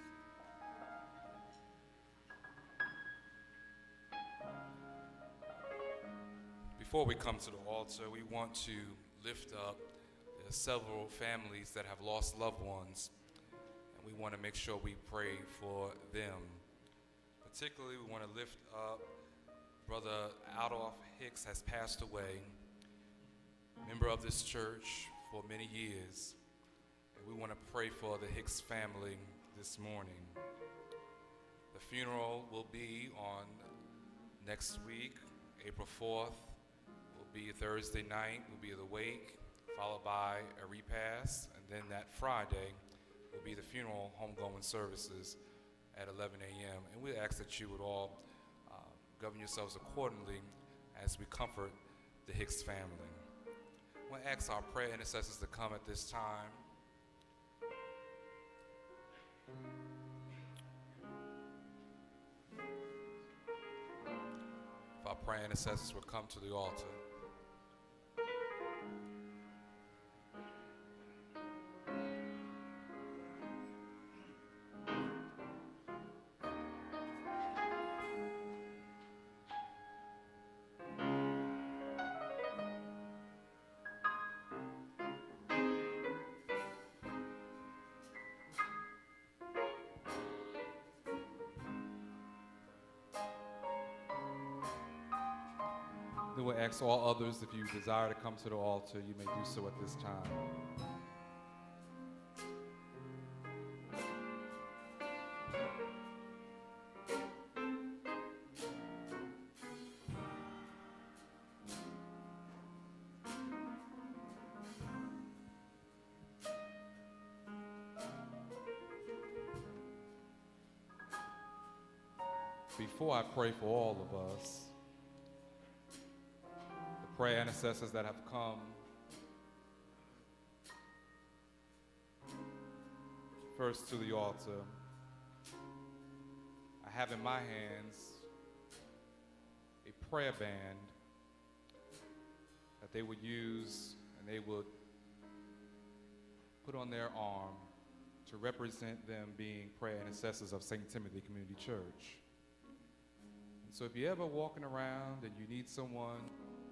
Before we come to the altar, we want to lift up several families that have lost loved ones, and we want to make sure we pray for them. Particularly, we want to lift up Brother Adolph Hicks has passed away, member of this church for many years, and we want to pray for the Hicks family this morning. The funeral will be on next week, April 4th. Will be Thursday night, will be the wake, followed by a repast, and then that Friday will be the funeral homegoing services at 11 a.m. And we ask that you would all govern yourselves accordingly as we comfort the Hicks family. I want to ask our prayer intercessors to come at this time. If our prayer intercessors would come to the altar. Then we'll ask all others, if you desire to come to the altar, you may do so at this time. Before I pray for all of us, prayer intercessors that have come first to the altar, I have in my hands a prayer band that they would use and they would put on their arm to represent them being prayer intercessors of St. Timothy Community Church. And so if you're ever walking around and you need someone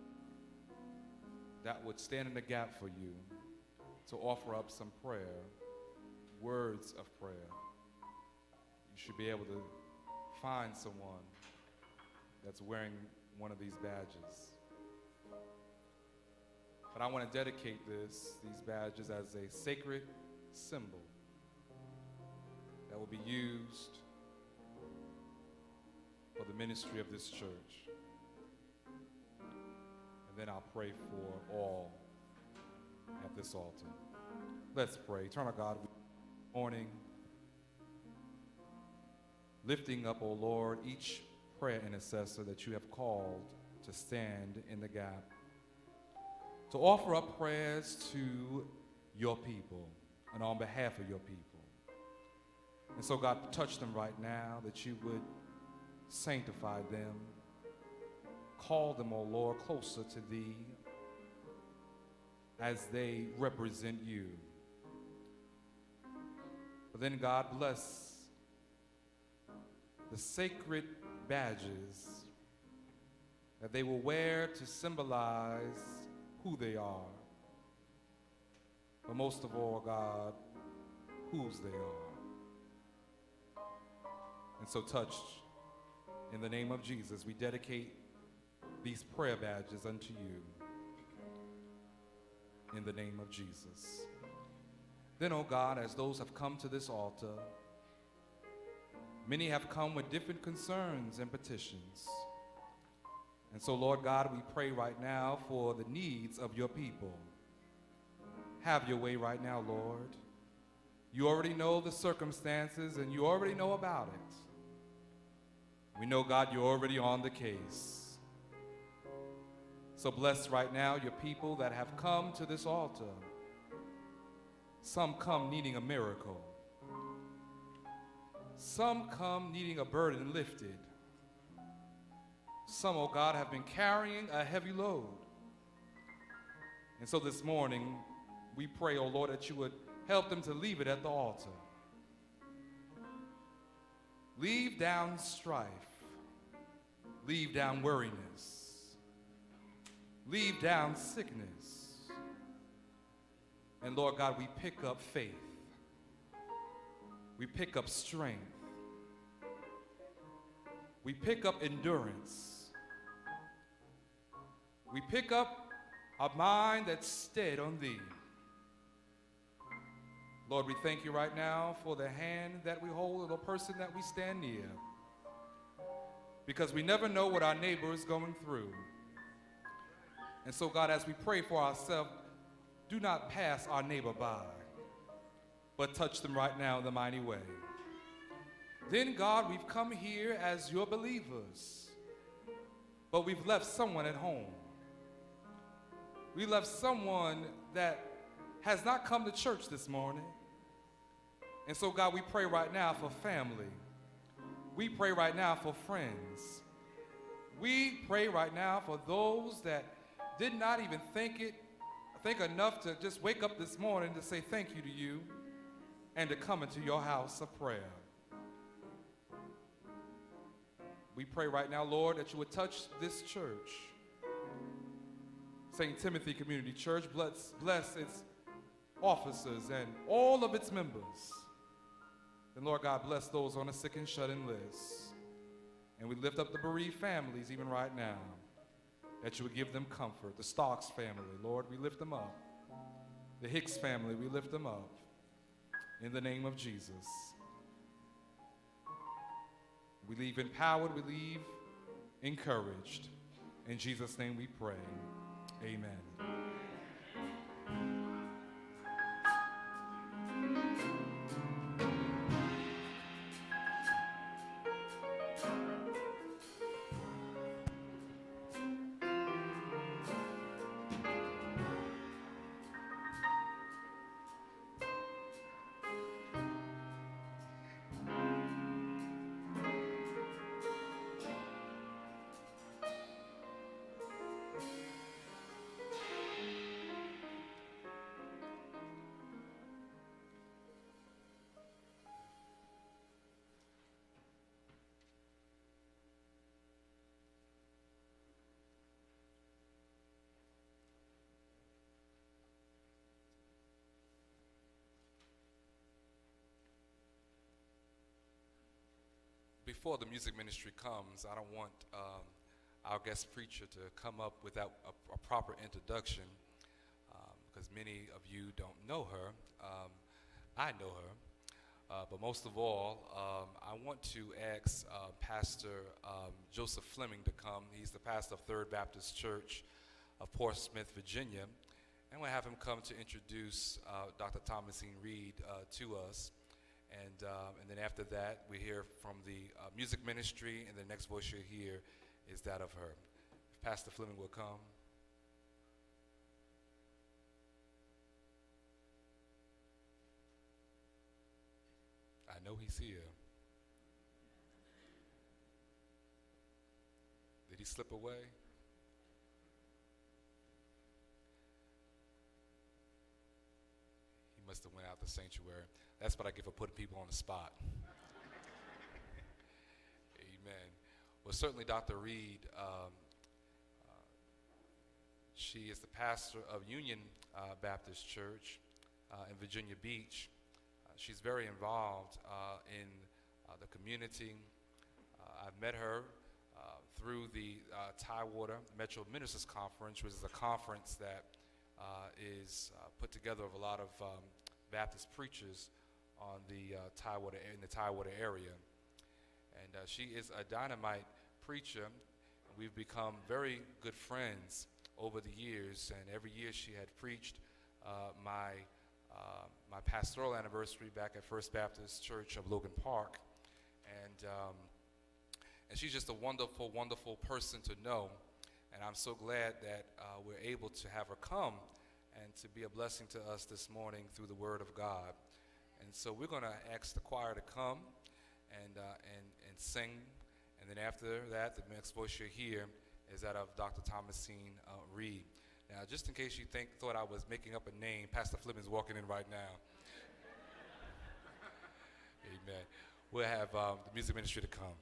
that would stand in the gap for you to offer up some prayer, words of prayer, you should be able to find someone that's wearing one of these badges. But I want to dedicate these badges as a sacred symbol that will be used for the ministry of this church. Then I'll pray for all at this altar. Let's pray. Eternal God, morning, lifting up, O Lord, each prayer intercessor that you have called to stand in the gap, to offer up prayers to your people and on behalf of your people. And so, God, touch them right now, that you would sanctify them. Call them, O Lord, closer to thee as they represent you. But then, God, bless the sacred badges that they will wear to symbolize who they are. But most of all, God, whose they are. And so touch, in the name of Jesus, we dedicate these prayer badges unto you, in the name of Jesus. Then, oh God, as those have come to this altar, many have come with different concerns and petitions. And so, Lord God, we pray right now for the needs of your people. Have your way right now, Lord. You already know the circumstances and you already know about it. We know, God, you're already on the case. So bless right now your people that have come to this altar. Some come needing a miracle. Some come needing a burden lifted. Some, oh God, have been carrying a heavy load. And so this morning, we pray, oh Lord, that you would help them to leave it at the altar. Leave down strife. Leave down worriness. Leave down sickness. And Lord God, we pick up faith. We pick up strength. We pick up endurance. We pick up a mind that's stead on thee. Lord, we thank you right now for the hand that we hold of the person that we stand near. Because we never know what our neighbor is going through. And so, God, as we pray for ourselves, do not pass our neighbor by, but touch them right now in the mighty way. Then, God, we've come here as your believers, but we've left someone at home. We left someone that has not come to church this morning. And so, God, we pray right now for family. We pray right now for friends. We pray right now for those that did not even think enough to just wake up this morning to say thank you to you and to come into your house of prayer. We pray right now, Lord, that you would touch this church, St.Timothy Community Church. Bless its officers and all of its members. And Lord God, bless those on the sick and shut-in list. And we lift up the bereaved families even right now, that you would give them comfort. The Starks family, Lord, we lift them up. The Hicks family, we lift them up. In the name of Jesus. We leave empowered, we leave encouraged. In Jesus' name we pray. Amen. Before the music ministry comes, I don't want our guest preacher to come up without a proper introduction, because many of you don't know her. I know her, but most of all, I want to ask Pastor Joseph Fleming to come. He's the pastor of Third Baptist Church of Portsmouth, Virginia. And we'll have him come to introduce Dr. Thomasine Reid to us. And then after that, we hear from the music ministry, and the next voice you'll hear is that of her. If Pastor Fleming will come. I know he's here. Did he slip away? He must have went out the sanctuary. That's what I get for putting people on the spot. Amen. Well, certainly Dr. Reid, she is the pastor of Union Baptist Church in Virginia Beach. She's very involved in the community. I've met her through the Tidewater Metro Ministers Conference, which is a conference that is put together of a lot of Baptist preachers on the in the Tidewater area. And she is a dynamite preacher. We've become very good friends over the years, and every year she had preached my pastoral anniversary back at First Baptist Church of Logan Park. And she's just a wonderful, wonderful person to know. And I'm so glad that we're able to have her come and to be a blessing to us this morning through the Word of God. And so we're going to ask the choir to come and sing. And then after that, the next voice you'll hear is that of Dr. Thomasine Reid. Now, just in case you thought I was making up a name, Pastor Fleming's walking in right now. Amen. We'll have the music ministry to come.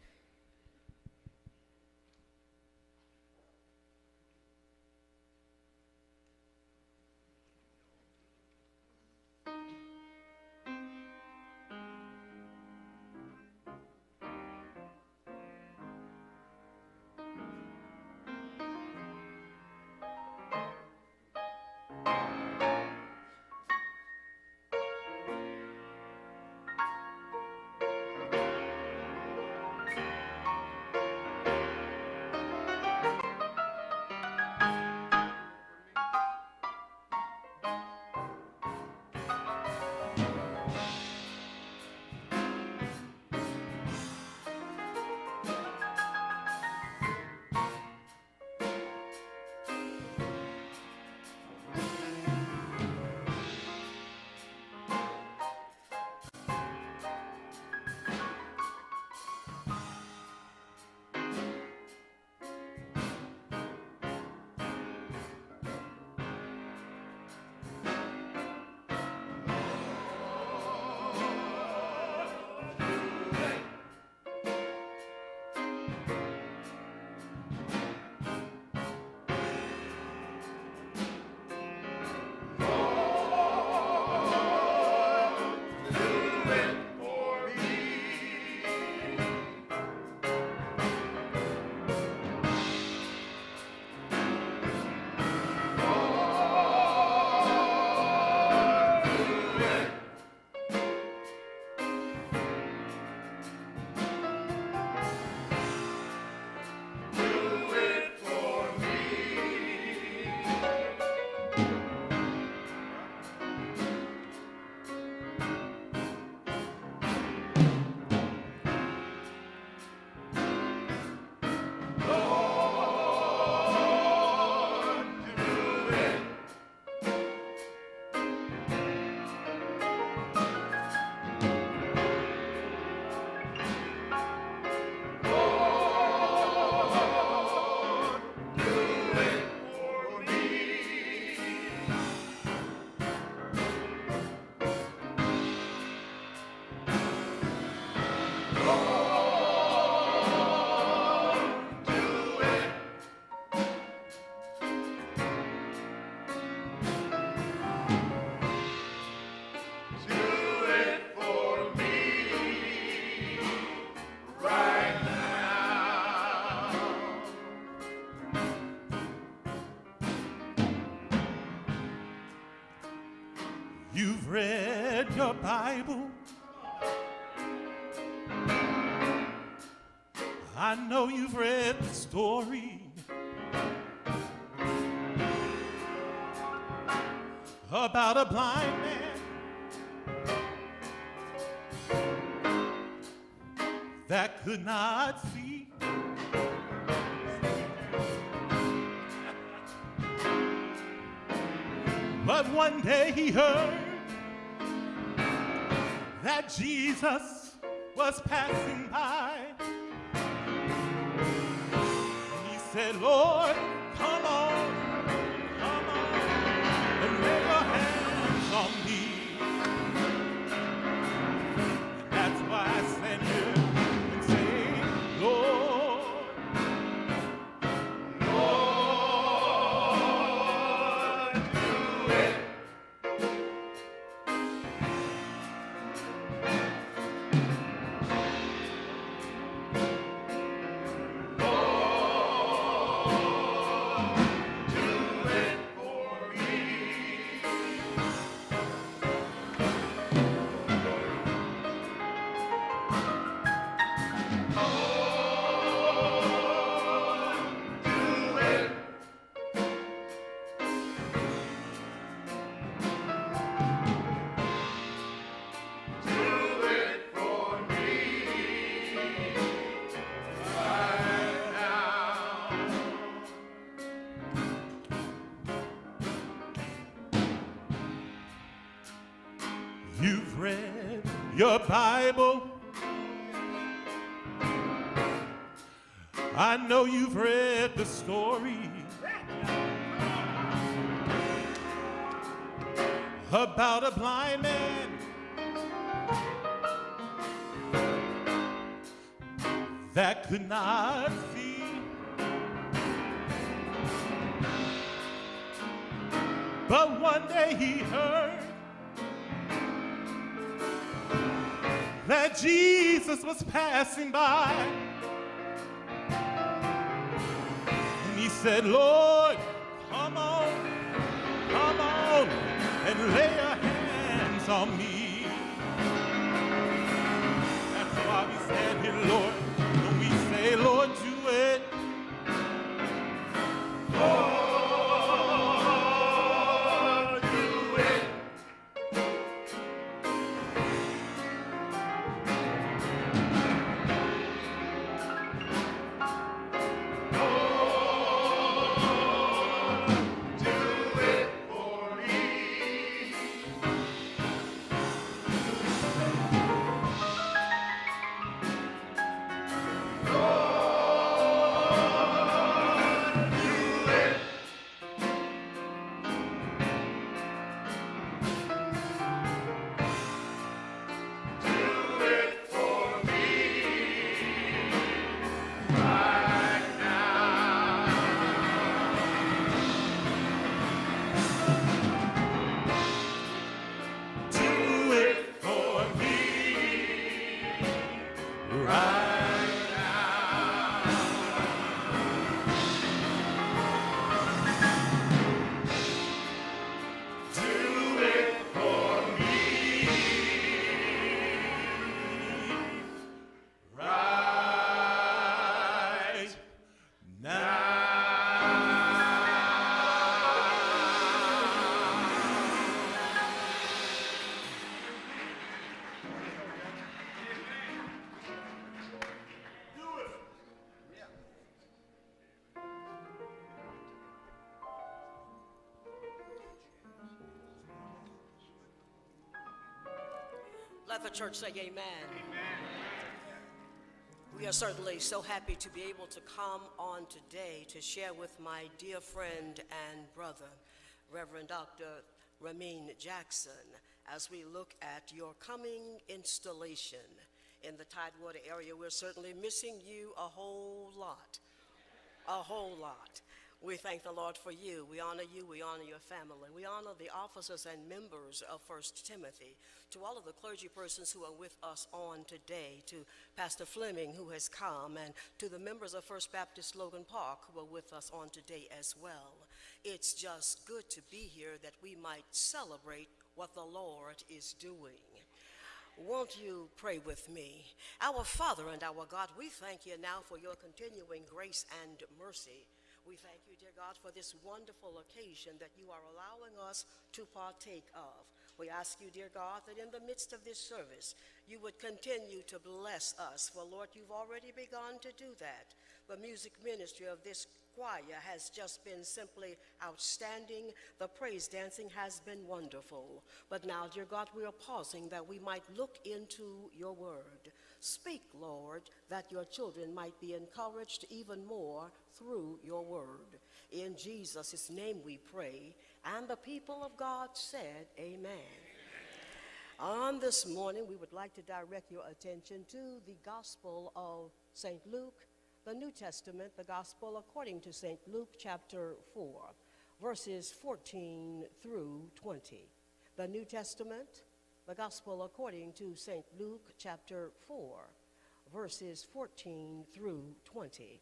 You've read your Bible. I know you've read the story about a blind man that could not see. But one day he heard that Jesus was passing by. He said, Lord, come on, and lay your hands on me. That's why I stand here and say, Lord, do it. You've read your Bible. I know you've read the story about a blind man that could not see. But one day he heard that Jesus was passing by. And he said, Lord, come on, and lay your hands on me. That's why we stand here, Lord, when we say, Lord, do it. Lord, do it. Let the church say amen. We are certainly so happy to be able to come on today to share with my dear friend and brother, Reverend Dr. Reid Jackson, as we look at your coming installation in the Tidewater area. We're certainly missing you a whole lot, a whole lot. We thank the Lord for you. We honor you. We honor your family. We honor the officers and members of St. Timothy. To all of the clergy persons who are with us on today, to Pastor Fleming who has come, and to the members of First Baptist Logan Park who are with us on today as well. It's just good to be here that we might celebrate what the Lord is doing. Won't you pray with me? Our Father and our God, we thank you now for your continuing grace and mercy. We thank you, dear God, for this wonderful occasion that you are allowing us to partake of. We ask you, dear God, that in the midst of this service, you would continue to bless us. For, Lord, you've already begun to do that. The music ministry of this choir has just been simply outstanding. The praise dancing has been wonderful. But now, dear God, we are pausing that we might look into your word. Speak, Lord, that your children might be encouraged even more through your word. In Jesus' name we pray, and the people of God said, amen. On this morning, we would like to direct your attention to the Gospel of St. Luke, the New Testament, the Gospel according to St. Luke chapter 4, verses 14 through 20. The New Testament, the Gospel according to St. Luke chapter 4, verses 14 through 20.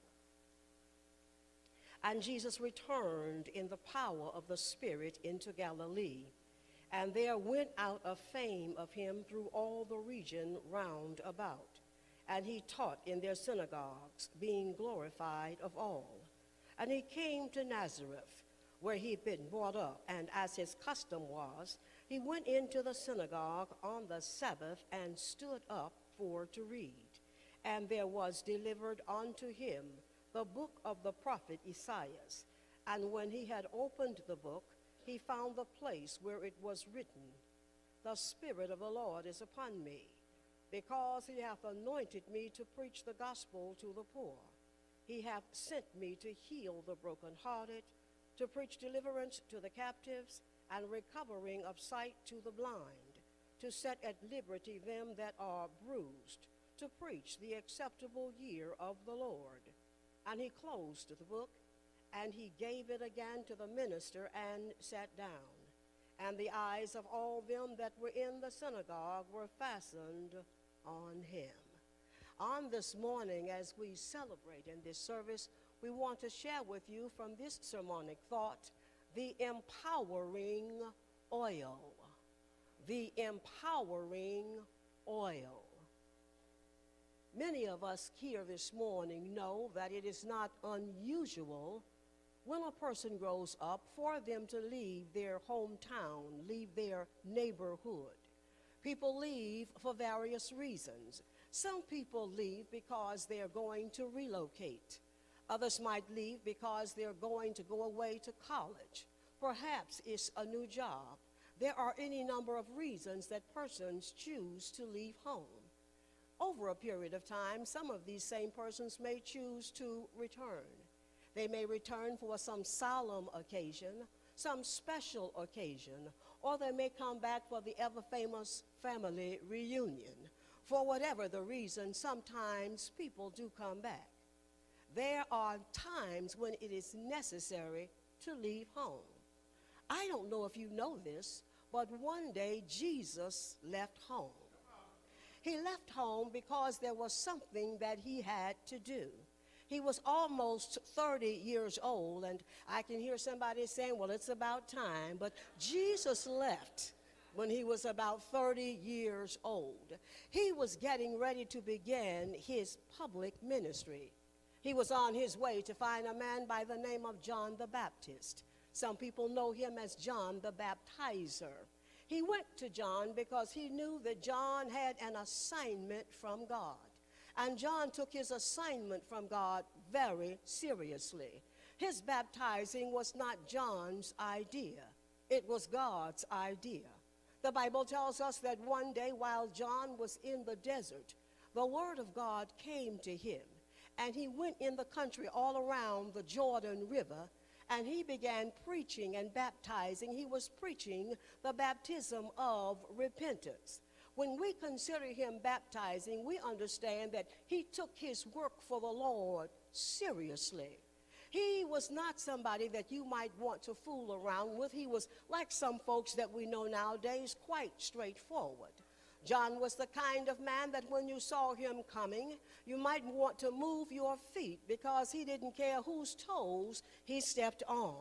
And Jesus returned in the power of the Spirit into Galilee, and there went out a fame of him through all the region round about. And he taught in their synagogues, being glorified of all. And he came to Nazareth, where he had been brought up, and as his custom was, he went into the synagogue on the Sabbath and stood up for to read. And there was delivered unto him the book of the prophet Isaiah. And when he had opened the book, he found the place where it was written, The Spirit of the Lord is upon me, because he hath anointed me to preach the gospel to the poor. He hath sent me to heal the brokenhearted, to preach deliverance to the captives, and recovering of sight to the blind, to set at liberty them that are bruised, to preach the acceptable year of the Lord. And he closed the book, and he gave it again to the minister and sat down. And the eyes of all them that were in the synagogue were fastened on him. On this morning, as we celebrate in this service, we want to share with you from this sermonic thought, the empowering oil. The empowering oil. Many of us here this morning know that it is not unusual when a person grows up for them to leave their hometown, leave their neighborhood. People leave for various reasons. Some people leave because they're going to relocate. Others might leave because they're going to go away to college. Perhaps it's a new job. There are any number of reasons that persons choose to leave home. Over a period of time, some of these same persons may choose to return. They may return for some solemn occasion, some special occasion, or they may come back for the ever-famous family reunion. For whatever the reason, sometimes people do come back. There are times when it is necessary to leave home. I don't know if you know this, but one day Jesus left home. He left home because there was something that he had to do. He was almost 30 years old, and I can hear somebody saying, well, it's about time, but Jesus left when he was about 30 years old. He was getting ready to begin his public ministry. He was on his way to find a man by the name of John the Baptist. Some people know him as John the Baptizer. He went to John because he knew that John had an assignment from God. And John took his assignment from God very seriously. His baptizing was not John's idea. It was God's idea. The Bible tells us that one day while John was in the desert, the word of God came to him. And he went in the country all around the Jordan River, and he began preaching and baptizing. He was preaching the baptism of repentance. When we consider him baptizing, we understand that he took his work for the Lord seriously. He was not somebody that you might want to fool around with. He was, like some folks that we know nowadays, quite straightforward. John was the kind of man that when you saw him coming, you might want to move your feet because he didn't care whose toes he stepped on.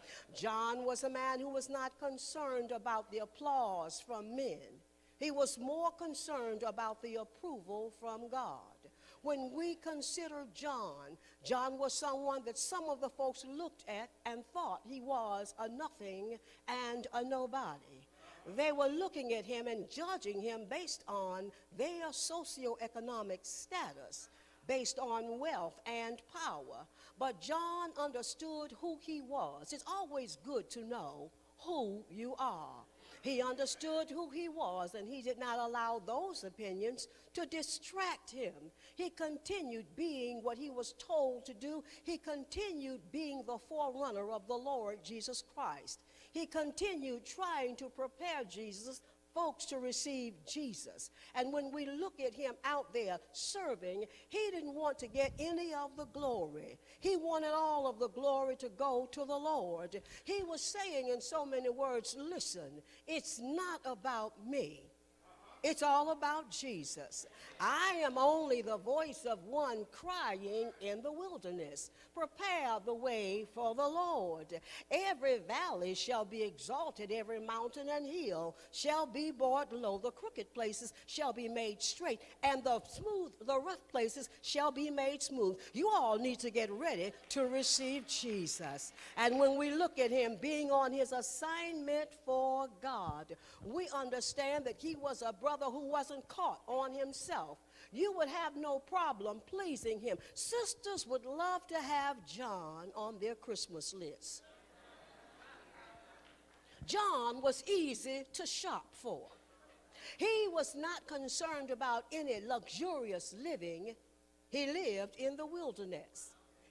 John was a man who was not concerned about the applause from men. He was more concerned about the approval from God. When we consider John, John was someone that some of the folks looked at and thought he was a nothing and a nobody. They were looking at him and judging him based on their socioeconomic status, based on wealth and power. But John understood who he was. It's always good to know who you are. He understood who he was, and he did not allow those opinions to distract him. He continued being what he was told to do. He continued being the forerunner of the Lord Jesus Christ. He continued trying to prepare folks to receive Jesus. And when we look at him out there serving, he didn't want to get any of the glory. He wanted all of the glory to go to the Lord. He was saying in so many words, listen, it's not about me. It's all about Jesus. I am only the voice of one crying in the wilderness. Prepare the way for the Lord. Every valley shall be exalted, every mountain and hill shall be brought low. The crooked places shall be made straight, and the rough places shall be made smooth. You all need to get ready to receive Jesus. And when we look at him being on his assignment for God, we understand that he was a brother who wasn't caught on himself. You would have no problem pleasing him. Sisters would love to have John on their Christmas list. John was easy to shop for. He was not concerned about any luxurious living. He lived in the wilderness.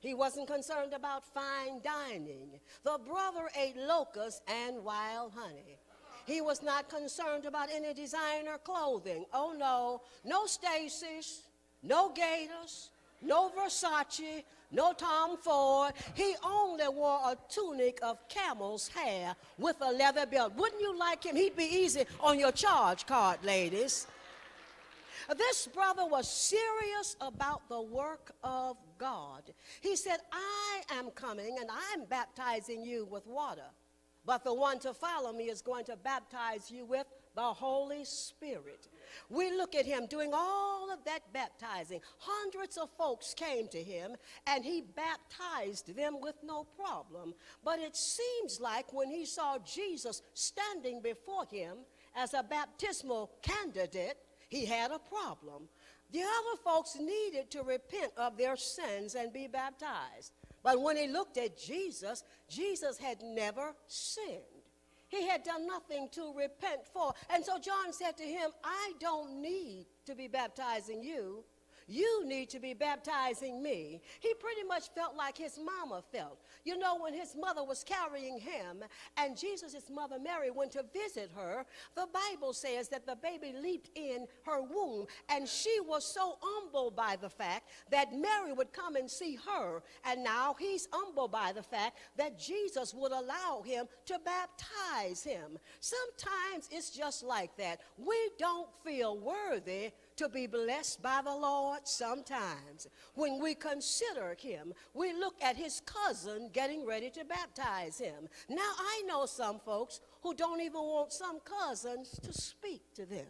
He wasn't concerned about fine dining. The brother ate locusts and wild honey. He was not concerned about any designer clothing. Oh no, no Stacy's, no Gators, no Versace, no Tom Ford. He only wore a tunic of camel's hair with a leather belt. Wouldn't you like him? He'd be easy on your charge card, ladies. This brother was serious about the work of God. He said, I am coming and I'm baptizing you with water, but the one to follow me is going to baptize you with the Holy Spirit. We look at him doing all of that baptizing. Hundreds of folks came to him, and he baptized them with no problem. But it seems like when he saw Jesus standing before him as a baptismal candidate, he had a problem. The other folks needed to repent of their sins and be baptized. But when he looked at Jesus, Jesus had never sinned. He had done nothing to repent for. And so John said to him, I don't need to be baptizing you. You need to be baptizing me. He pretty much felt like his mama felt. You know, when his mother was carrying him and Jesus' mother Mary went to visit her, the Bible says that the baby leaped in her womb, and she was so humbled by the fact that Mary would come and see her, and now he's humbled by the fact that Jesus would allow him to baptize him. Sometimes it's just like that. We don't feel worthy to be blessed by the Lord sometimes. When we consider him, we look at his cousin getting ready to baptize him. Now, I know some folks who don't even want some cousins to speak to them.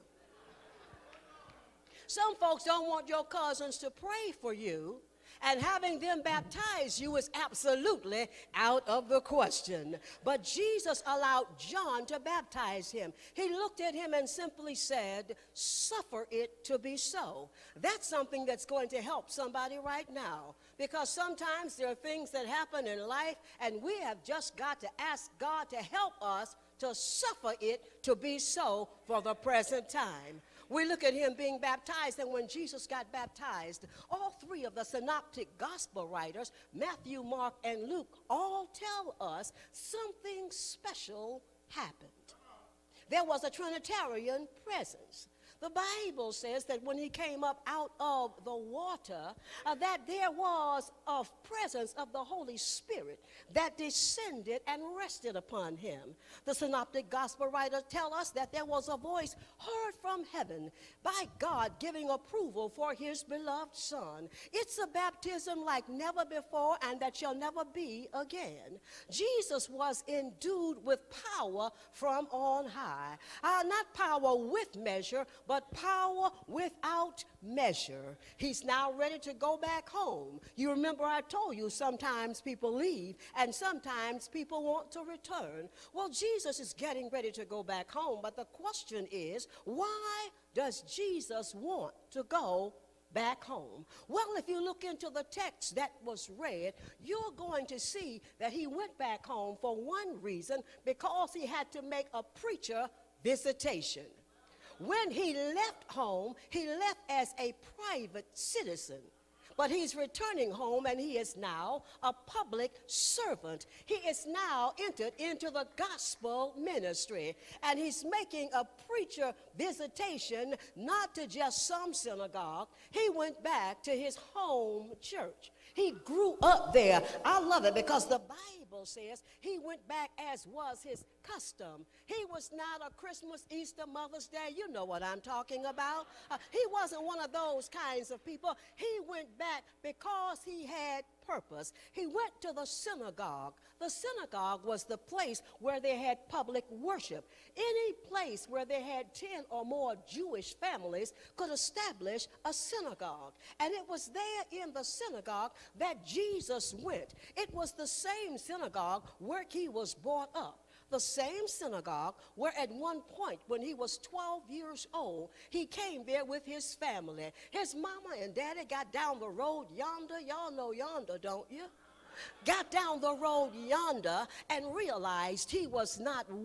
Some folks don't want your cousins to pray for you, and having them baptize you is absolutely out of the question. But Jesus allowed John to baptize him. He looked at him and simply said, suffer it to be so. That's something that's going to help somebody right now, because sometimes there are things that happen in life, and we have just got to ask God to help us to suffer it to be so for the present time. We look at him being baptized, and when Jesus got baptized, all three of the synoptic gospel writers, Matthew, Mark, and Luke, all tell us something special happened. There was a Trinitarian presence. The Bible says that when he came up out of the water, that there was a presence of the Holy Spirit that descended and rested upon him. The synoptic gospel writers tell us that there was a voice heard from heaven by God giving approval for his beloved Son. It's a baptism like never before and that shall never be again. Jesus was endued with power from on high. Not power with measure, but power without measure. He's now ready to go back home. You remember I told you sometimes people leave and sometimes people want to return. Well, Jesus is getting ready to go back home, but the question is, why does Jesus want to go back home? Well, if you look into the text that was read, you're going to see that he went back home for one reason, because he had to make a preacher visitation. When he left home, he left as a private citizen. But he's returning home, and he is now a public servant. He is now entered into the gospel ministry, and he's making a preacher visitation, not to just some synagogue. He went back to his home church. He grew up there. I love it because the Bible says he went back as was his custom. He was not a Christmas, Easter, Mother's Day. You know what I'm talking about. He wasn't one of those kinds of people. He went back because he had purpose. He went to the synagogue. The synagogue was the place where they had public worship. Any place where they had 10 or more Jewish families could establish a synagogue. And it was there in the synagogue that Jesus went. It was the same synagogue where he was brought up. The same synagogue where at one point when he was 12 years old, he came there with his family. His mama and daddy got down the road yonder. Y'all know yonder, don't you? Got down the road yonder and realized he was not with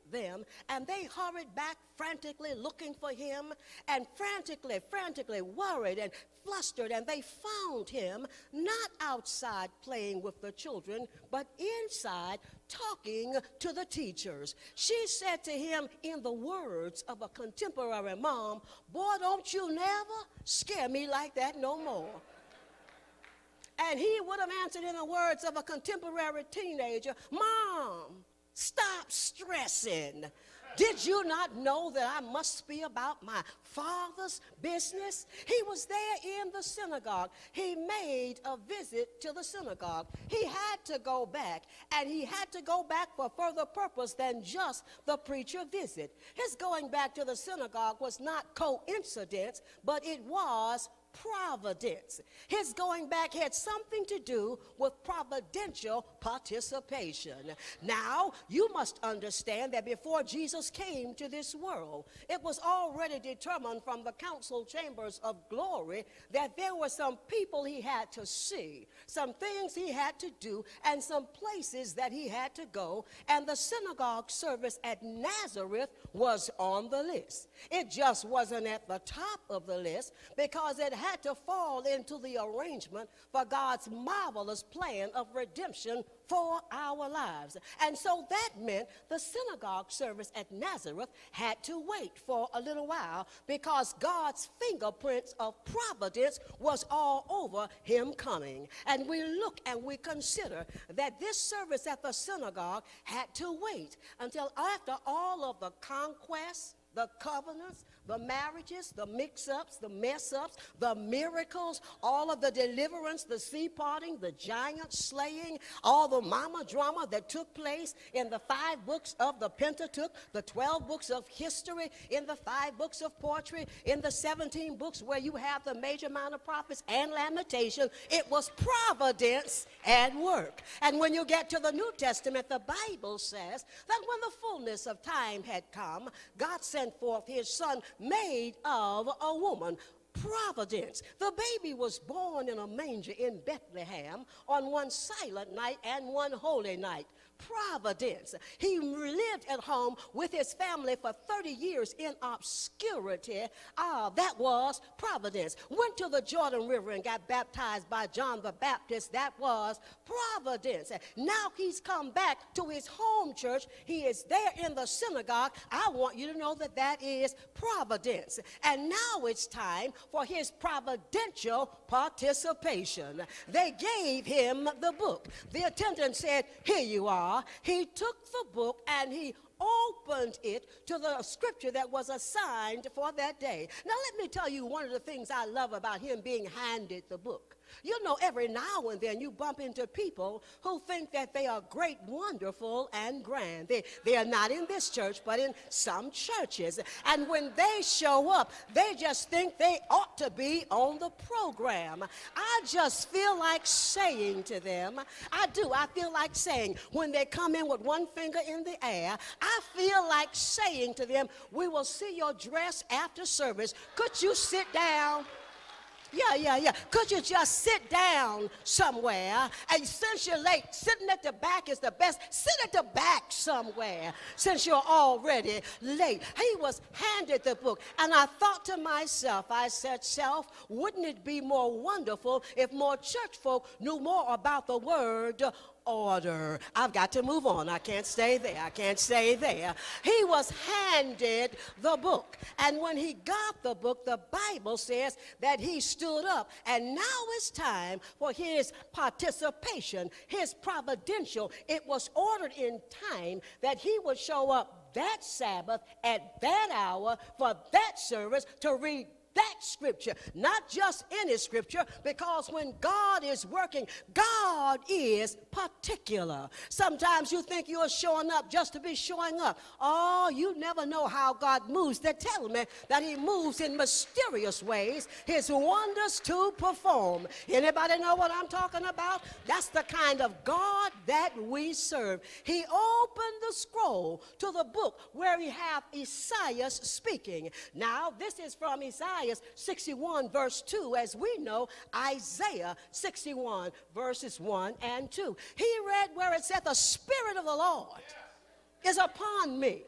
them, and they hurried back frantically looking for him, and frantically worried and flustered, and they found him not outside playing with the children, but inside talking to the teachers. She said to him in the words of a contemporary mom, "Boy, don't you never scare me like that no more." And he would have answered in the words of a contemporary teenager, "Mom, stop stressing. Did you not know that I must be about my Father's business?" He was there in the synagogue. He made a visit to the synagogue. He had to go back, and he had to go back for further purpose than just the preacher visit. His going back to the synagogue was not coincidence, but it was providence. His going back had something to do with providential participation. Now, you must understand that before Jesus came to this world, it was already determined from the council chambers of glory that there were some people he had to see, some things he had to do, and some places that he had to go, and the synagogue service at Nazareth was on the list. It just wasn't at the top of the list because it had to fall into the arrangement for God's marvelous plan of redemption for our lives. And so that meant the synagogue service at Nazareth had to wait for a little while because God's fingerprints of providence was all over him coming. And we look and we consider that this service at the synagogue had to wait until after all of the conquests, the covenants, the marriages, the mix-ups, the mess-ups, the miracles, all of the deliverance, the sea parting, the giant slaying, all the mama drama that took place in the 5 books of the Pentateuch, the 12 books of history, in the 5 books of poetry, in the 17 books where you have the major minor prophets and lamentation. It was providence at work. And when you get to the New Testament, the Bible says that when the fullness of time had come, God sent forth his son made of a woman. Providence. The baby was born in a manger in Bethlehem on one silent night and one holy night. Providence. He lived at home with his family for 30 years in obscurity. That was providence. Went to the Jordan River and got baptized by John the Baptist. That was providence. Now he's come back to his home church. He is there in the synagogue. I want you to know that that is providence. And now it's time for his providential participation. They gave him the book. The attendant said, "Here you are." He took the book and he opened it to the scripture that was assigned for that day. Now let me tell you one of the things I love about him being handed the book. You know, every now and then you bump into people who think that they are great, wonderful, and grand. They are not in this church, but in some churches. And when they show up, they just think they ought to be on the program. I just feel like saying to them, I do, I feel like saying, when they come in with one finger in the air, I feel like saying to them, "We will see your dress after service. Could you sit down?" Yeah. Could you just sit down somewhere? And since you're late, sitting at the back is the best. Sit at the back somewhere since you're already late. He was handed the book, and I thought to myself, I said, "Self, wouldn't it be more wonderful if more church folk knew more about the word order?" I've got to move on. I can't stay there. He was handed the book. And when he got the book, the Bible says that he stood up. And now it's time for his participation, his providential. It was ordered in time that he would show up that Sabbath at that hour for that service to read that scripture, not just any scripture, because when God is working, God is particular. Sometimes you think you're showing up just to be showing up. Oh, you never know how God moves. They tell me that he moves in mysterious ways, his wonders to perform. Anybody know what I'm talking about? That's the kind of God that we serve. He opened the scroll to the book where we have Isaiah speaking. Now, this is from Isaiah 61 verse 2. As we know, Isaiah 61 verses 1 and 2. He read where it said, "The Spirit of the Lord is upon me,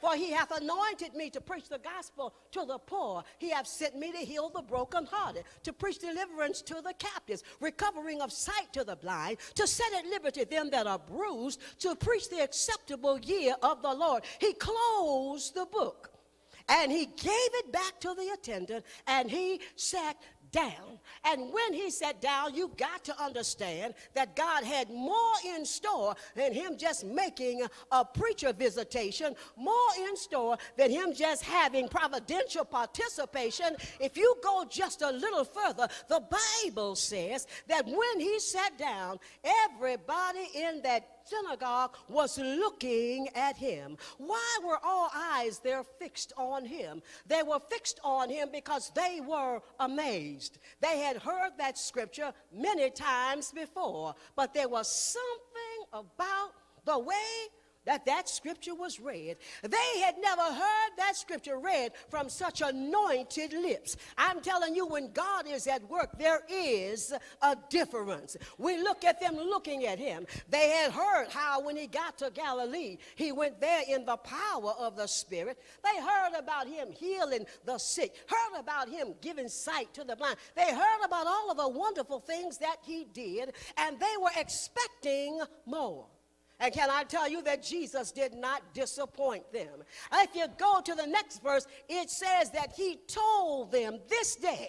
For he hath anointed me to preach the gospel to the poor. He hath sent me to heal the brokenhearted, to preach deliverance to the captives, recovering of sight to the blind, to set at liberty them that are bruised, to preach the acceptable year of the Lord. He closed the book, and he gave it back to the attendant, and he sat down. And when he sat down, you got to understand that God had more in store than him just making a preacher visitation, more in store than him just having providential participation. If you go just a little further, the Bible says that when he sat down, everybody in that synagogue was looking at him. Why were all eyes there fixed on him? They were fixed on him because they were amazed. They had heard that scripture many times before, but there was something about the way that scripture was read. They had never heard that scripture read from such anointed lips. I'm telling you, when God is at work, there is a difference. We look at them looking at him. They had heard how when he got to Galilee, he went there in the power of the Spirit. They heard about him healing the sick, heard about him giving sight to the blind. They heard about all of the wonderful things that he did, and they were expecting more. And can I tell you that Jesus did not disappoint them? If you go to the next verse, it says that he told them, this day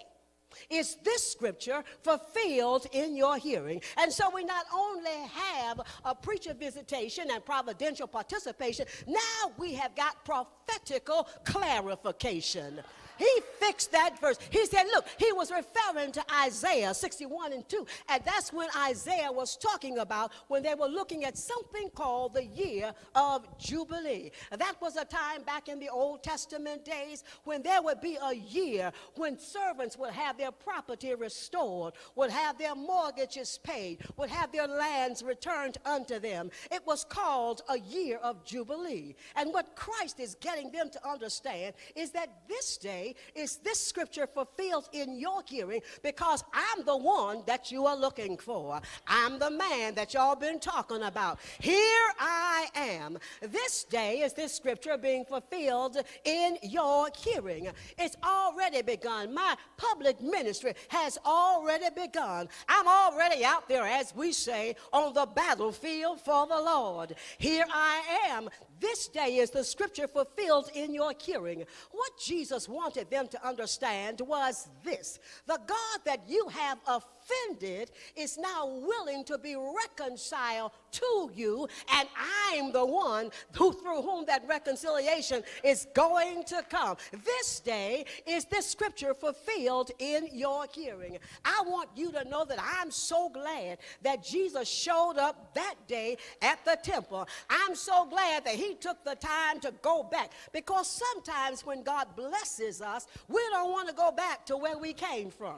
is this scripture fulfilled in your hearing. And so we not only have a preacher visitation and providential participation, now we have got prophetical clarification. He fixed that verse. He said, look, he was referring to Isaiah 61:2. And that's when Isaiah was talking about when they were looking at something called the year of Jubilee. That was a time back in the Old Testament days when there would be a year when servants would have their property restored, would have their mortgages paid, would have their lands returned unto them. It was called a year of Jubilee. And what Christ is getting them to understand is that this day is this scripture fulfilled in your hearing, because I'm the one that you are looking for. I'm the man that y'all been talking about. Here I am. This day is this scripture being fulfilled in your hearing. It's already begun. My public ministry has already begun. I'm already out there, as we say, on the battlefield for the Lord. Here I am. This day is the scripture fulfilled in your hearing. What Jesus wanted them to understand was this: the God that you have offended is now willing to be reconciled to you, and I'm the one through whom that reconciliation is going to come. This day is this scripture fulfilled in your hearing. I want you to know that I'm so glad that Jesus showed up that day at the temple. I'm so glad that he took the time to go back, because sometimes when God blesses us, we don't want to go back to where we came from.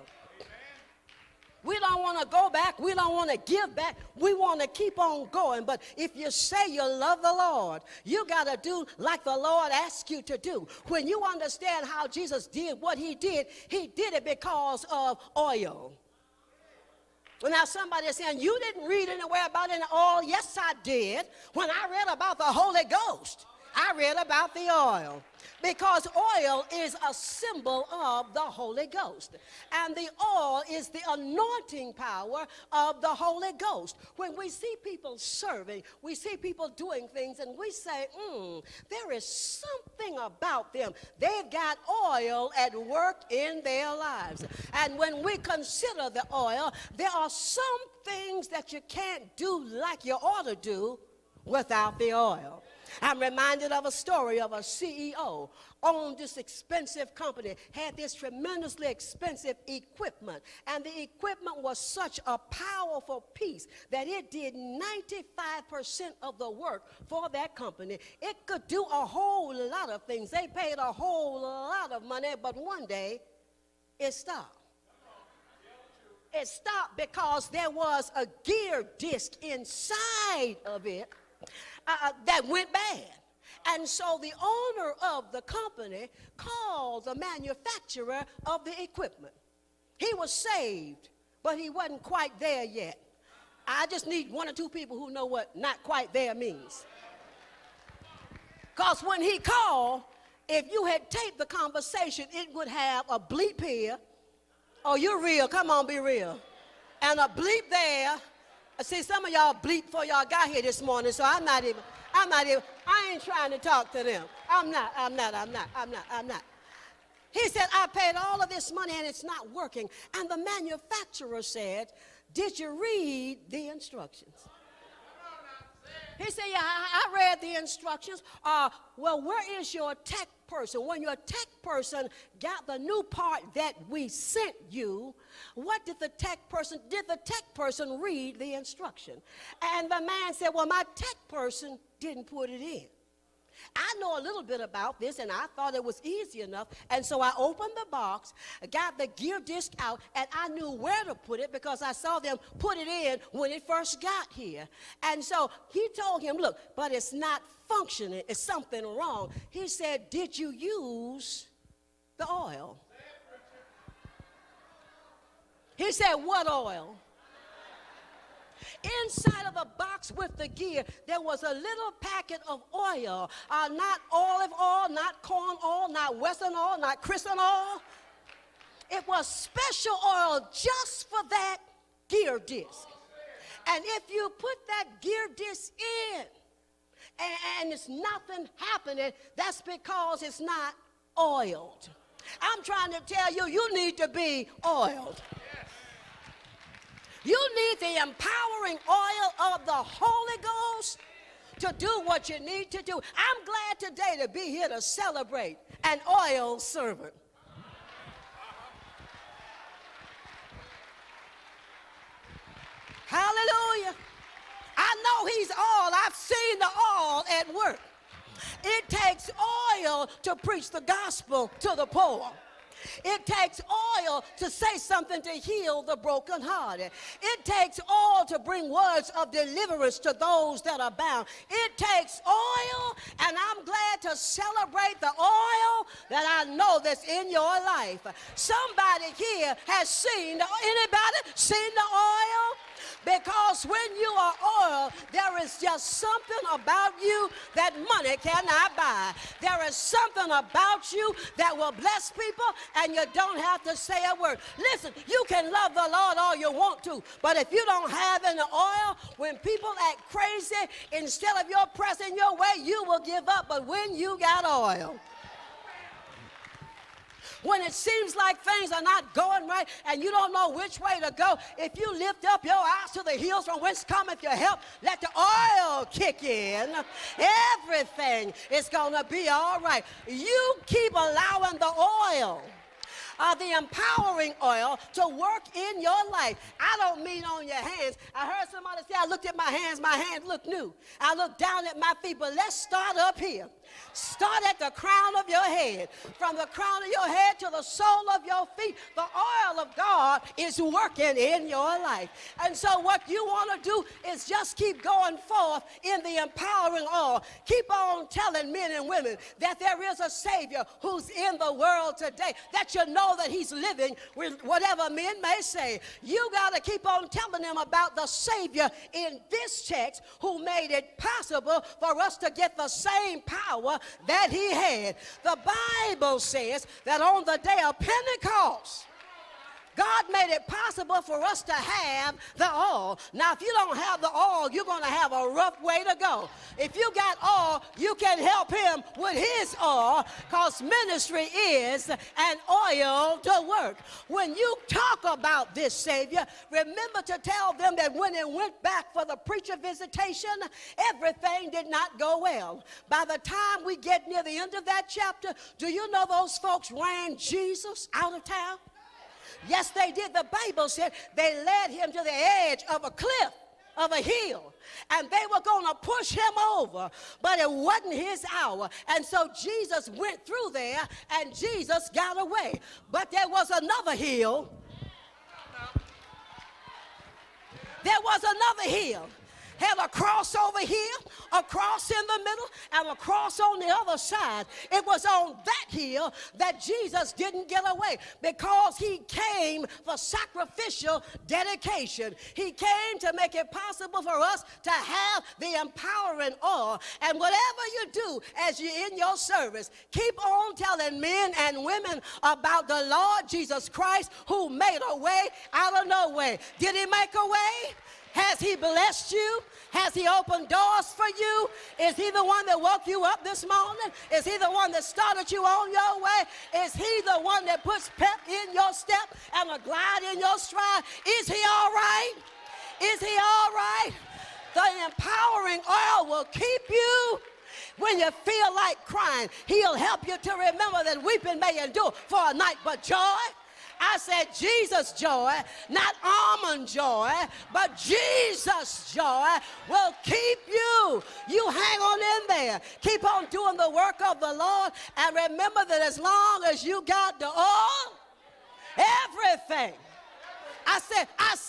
We don't want to go back. We don't want to give back. We want to keep on going. But if you say you love the Lord, you got to do like the Lord asked you to do. When you understand how Jesus did what he did it because of oil. Well, now somebody is saying, you didn't read anywhere about any oil. Yes, I did. When I read about the Holy Ghost, I read about the oil. Because oil is a symbol of the Holy Ghost. And the oil is the anointing power of the Holy Ghost. When we see people serving, we see people doing things, and we say, there is something about them. They've got oil at work in their lives. And when we consider the oil, there are some things that you can't do like you ought to do without the oil. I'm reminded of a story of a CEO owned this expensive company, had this tremendously expensive equipment, and the equipment was such a powerful piece that it did 95% of the work for that company. It could do a whole lot of things. They paid a whole lot of money, but one day it stopped. It stopped because there was a gear disc inside of it that went bad. And so the owner of the company called the manufacturer of the equipment. He was saved, but he wasn't quite there yet. I just need one or two people who know what not quite there means. Because when he called, if you had taped the conversation, it would have a bleep here. Oh, you're real. Come on, be real. And a bleep there. See, some of y'all bleep before y'all got here this morning, so I ain't trying to talk to them. I'm not. He said, I paid all of this money and it's not working. And the manufacturer said, did you read the instructions? He said, yeah, I read the instructions. Well, where is your tech person? When your tech person got the new part that we sent you, what did the tech person read the instruction? And the man said, well, my tech person didn't put it in. I know a little bit about this, and I thought it was easy enough, and so I opened the box, got the gear disc out, and I knew where to put it because I saw them put it in when it first got here. And so he told him, look, but it's not functioning. It's something wrong. He said, did you use the oil? He said, what oil? Inside of the box with the gear, there was a little packet of oil, not olive oil, not corn oil, not western oil, not Christian oil. It was special oil just for that gear disc. And if you put that gear disc in and it's nothing happening, that's because it's not oiled. I'm trying to tell you, you need to be oiled. You need the empowering oil of the Holy Ghost to do what you need to do. I'm glad today to be here to celebrate an oil servant. Hallelujah. I know he's all. I've seen the all at work. It takes oil to preach the gospel to the poor. It takes oil to say something to heal the brokenhearted. It takes oil to bring words of deliverance to those that are bound. It takes oil, and I'm glad to celebrate the oil that I know that's in your life. Somebody here has seen, anybody seen the oil? Because when you are oil, there is just something about you that money cannot buy. There is something about you that will bless people, and you don't have to say a word. Listen, you can love the Lord all you want to, but if you don't have any oil, when people act crazy, instead of your pressing your way, you will give up. But when you got oil, when it seems like things are not going right and you don't know which way to go, if you lift up your eyes to the hills from whence cometh your help, let the oil kick in, everything is going to be all right. You keep allowing the oil, the empowering oil, to work in your life. I don't mean on your hands. I heard somebody say, I looked at my hands look new. I looked down at my feet, but let's start up here. Start at the crown of your head. From the crown of your head to the sole of your feet, the oil of God is working in your life. And so what you want to do is just keep going forth in the empowering oil. Keep on telling men and women that there is a Savior who's in the world today, that you know that he's living with whatever men may say. You got to keep on telling them about the Savior in this text who made it possible for us to get the same power that he had. The Bible says that on the day of Pentecost, God made it possible for us to have the oil. Now, if you don't have the oil, you're going to have a rough way to go. If you got oil, you can help him with his oil, because ministry is an oil to work. When you talk about this Savior, remember to tell them that when it went back for the preacher visitation, everything did not go well. By the time we get near the end of that chapter, do you know those folks ran Jesus out of town? Yes, they did. The Bible said they led him to the edge of a cliff, of a hill, and they were going to push him over, but it wasn't his hour. And so Jesus went through there, and Jesus got away. But there was another hill. There was another hill. had a cross over here, a cross in the middle, and a cross on the other side. It was on that hill that Jesus didn't get away, because he came for sacrificial dedication. He came to make it possible for us to have the empowering oil. And whatever you do as you're in your service, keep on telling men and women about the Lord Jesus Christ, who made a way out of no way. Did he make a way? Has he blessed you? Has he opened doors for you? Is he the one that woke you up this morning? Is he the one that started you on your way? Is he the one that puts pep in your step and a glide in your stride? Is he all right? Is he all right? The empowering oil will keep you when you feel like crying. He'll help you to remember that weeping may endure for a night, but joy, I said Jesus joy, not almond joy, but Jesus joy will keep you. You hang on in there. Keep on doing the work of the Lord, and remember that as long as you got the oil, everything. I say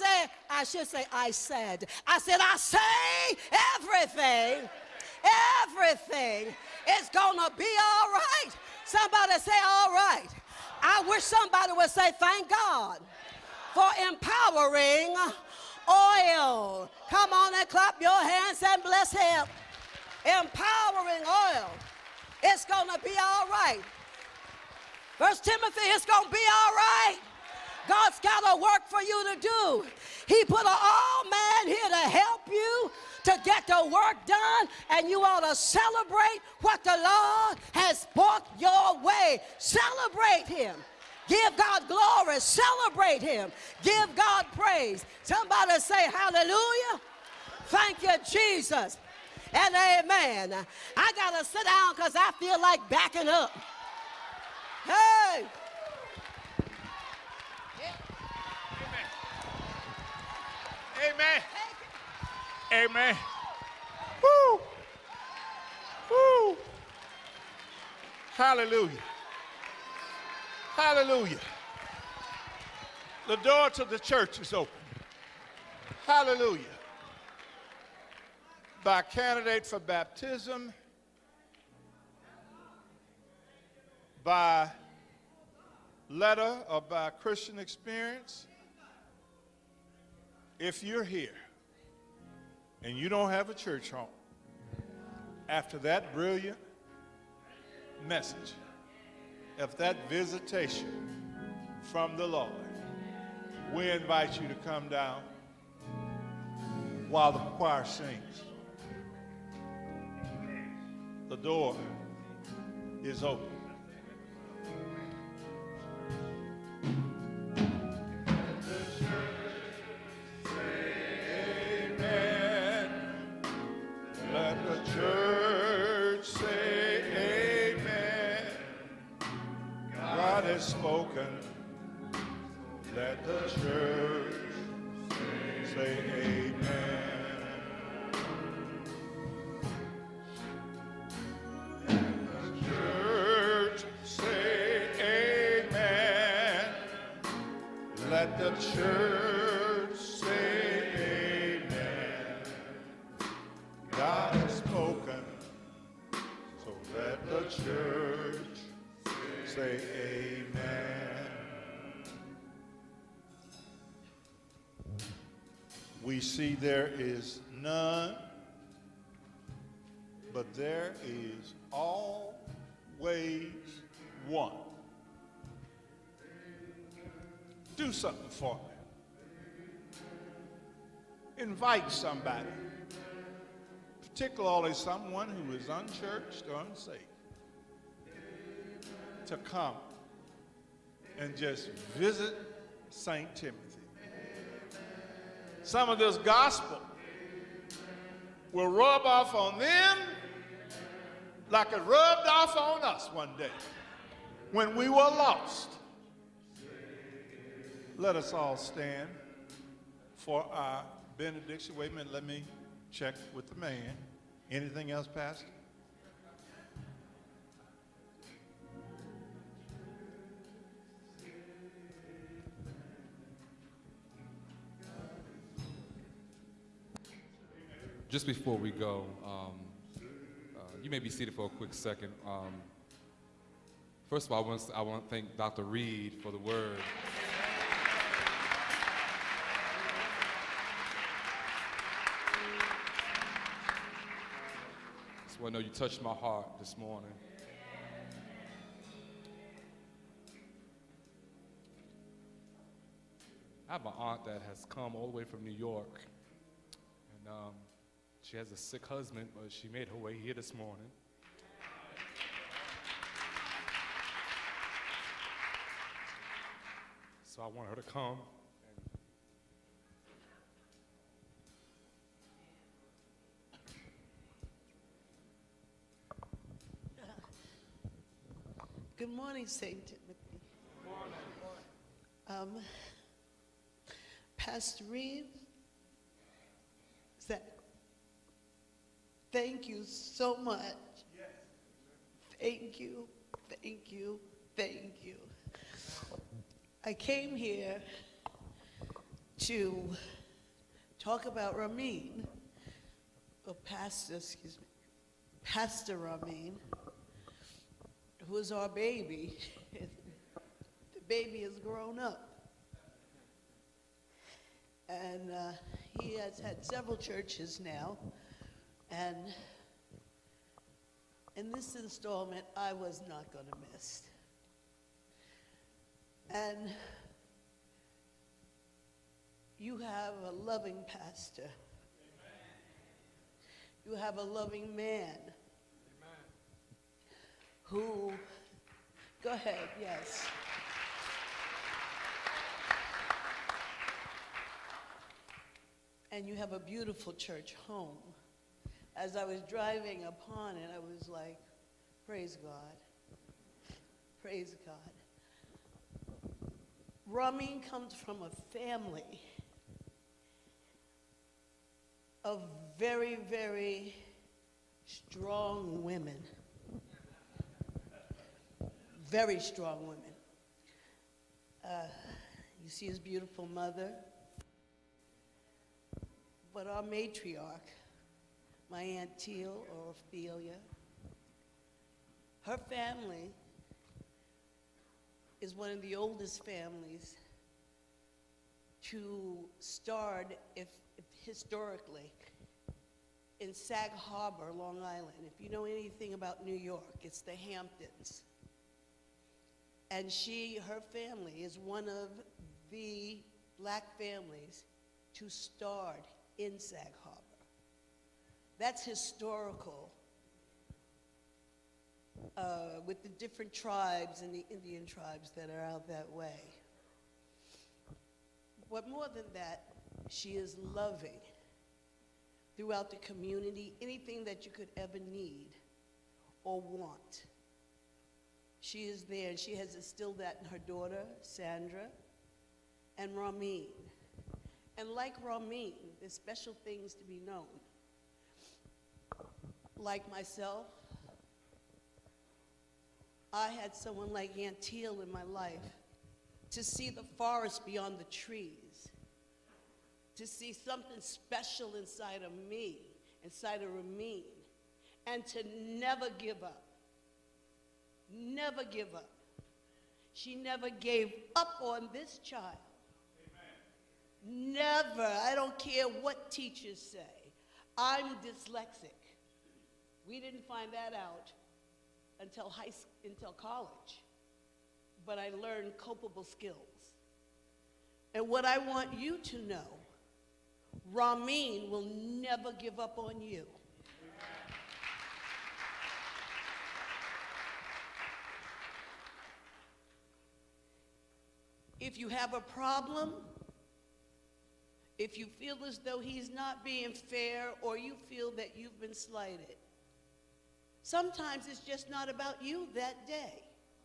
everything is gonna be all right. Somebody say all right. I wish somebody would say thank God for empowering oil. Come on and clap your hands and bless him. Empowering oil. It's gonna be all right. 1 Timothy, it's gonna be all right. God's got a work for you to do. He put an all-man here to help you to get the work done, and you ought to celebrate what the Lord has brought your way. Celebrate him. Give God glory. Celebrate him. Give God praise. Somebody say hallelujah. Thank you, Jesus. And amen. I got to sit down because I feel like backing up. Hey. Amen. Amen. Woo. Woo. Hallelujah. Hallelujah. The door to the church is open. Hallelujah. By candidate for baptism, by letter or by Christian experience. If you're here and you don't have a church home, after that brilliant message, of that visitation from the Lord, we invite you to come down while the choir sings. The door is open. Spoken, let the church say amen. Let the church say amen. Let the church say amen. God has spoken, so let the church say amen. We see there is none, but there is always one. Do something for me. Invite somebody, particularly someone who is unchurched or unsaved, to come and just visit St. Timothy. Some of this gospel will rub off on them like it rubbed off on us one day when we were lost. Let us all stand for our benediction. Wait a minute, let me check with the man. Anything else, Pastor? just before we go, you may be seated for a quick second. First of all, I want to thank Dr. Reid for the word. Just want to know you touched my heart this morning. I have an aunt that has come all the way from New York, and she has a sick husband, but she made her way here this morning. So I want her to come. Good morning, St. Timothy. Good morning. Pastor Reid, thank you so much. Yes. Thank you, thank you, thank you. I came here to talk about Ramin, or Pastor Ramin, who is our baby. The baby has grown up. And he has had several churches now. And in this installment, I was not going to miss. And you have a loving pastor. Amen. You have a loving man. Amen. Who, go ahead, yes. And you have a beautiful church home. As I was driving upon it, I was like, praise God. Praise God. Ramin comes from a family of very, very strong women. Very strong women. You see his beautiful mother. But our matriarch, my Aunt Teal, or Ophelia, her family is one of the oldest families to start, if historically, in Sag Harbor, Long Island. If you know anything about New York, it's the Hamptons. And her family is one of the black families to start in Sag Harbor. That's historical with the different tribes and the Indian tribes that are out that way. But more than that, she is loving throughout the community, anything that you could ever need or want. She is there, and she has instilled that in her daughter, Sandra, and Ramin. And like Ramin, there's special things to be known. Like myself, I had someone like Aunt Teal in my life to see the forest beyond the trees, to see something special inside of me, inside of Ramin, and to never give up. Never give up. She never gave up on this child. Amen. Never. I don't care what teachers say. I'm dyslexic. We didn't find that out until college. But I learned copable skills. And what I want you to know, Ramin will never give up on you. If you have a problem, if you feel as though he's not being fair or you feel that you've been slighted, sometimes it's just not about you that day.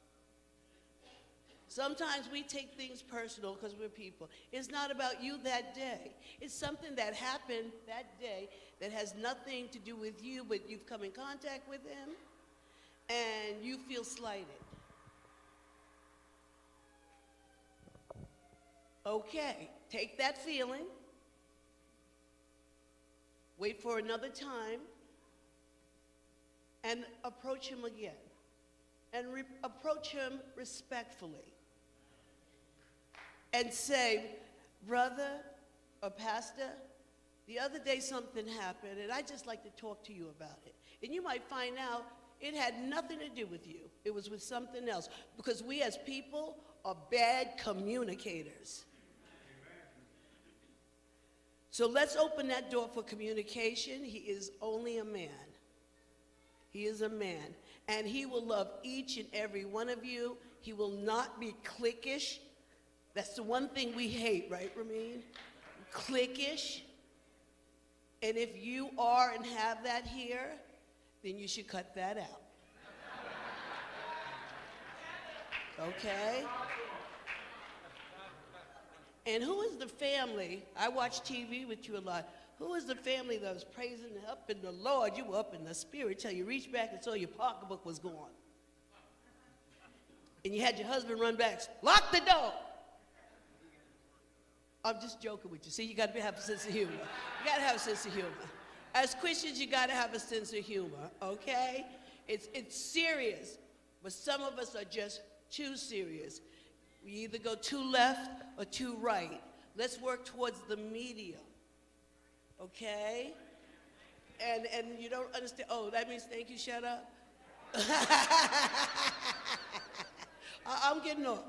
Sometimes we take things personal because we're people. It's not about you that day. It's something that happened that day that has nothing to do with you, but you've come in contact with him and you feel slighted. Okay, take that feeling. wait for another time, and approach him again. And approach him respectfully. And say, brother or pastor, the other day something happened, and I'd just like to talk to you about it. And you might find out it had nothing to do with you. It was with something else. Because we as people are bad communicators. So let's open that door for communication. He is only a man. He is a man. And he will love each and every one of you. He will not be cliquish. That's the one thing we hate, right, Ramin? Cliquish. And if you are and have that here, then you should cut that out. Okay? And who is the family? I watch TV with you a lot. Who is the family that was praising up in the Lord? You were up in the spirit till you reached back and saw your pocketbook was gone. And you had your husband run back, lock the door. I'm just joking with you. See, you got to have a sense of humor. You got to have a sense of humor. As Christians, you got to have a sense of humor, okay? It's serious, but some of us are just too serious. We either go too left or too right. Let's work towards the medium, okay? And you don't understand, oh, that means thank you, shut up? I'm getting off.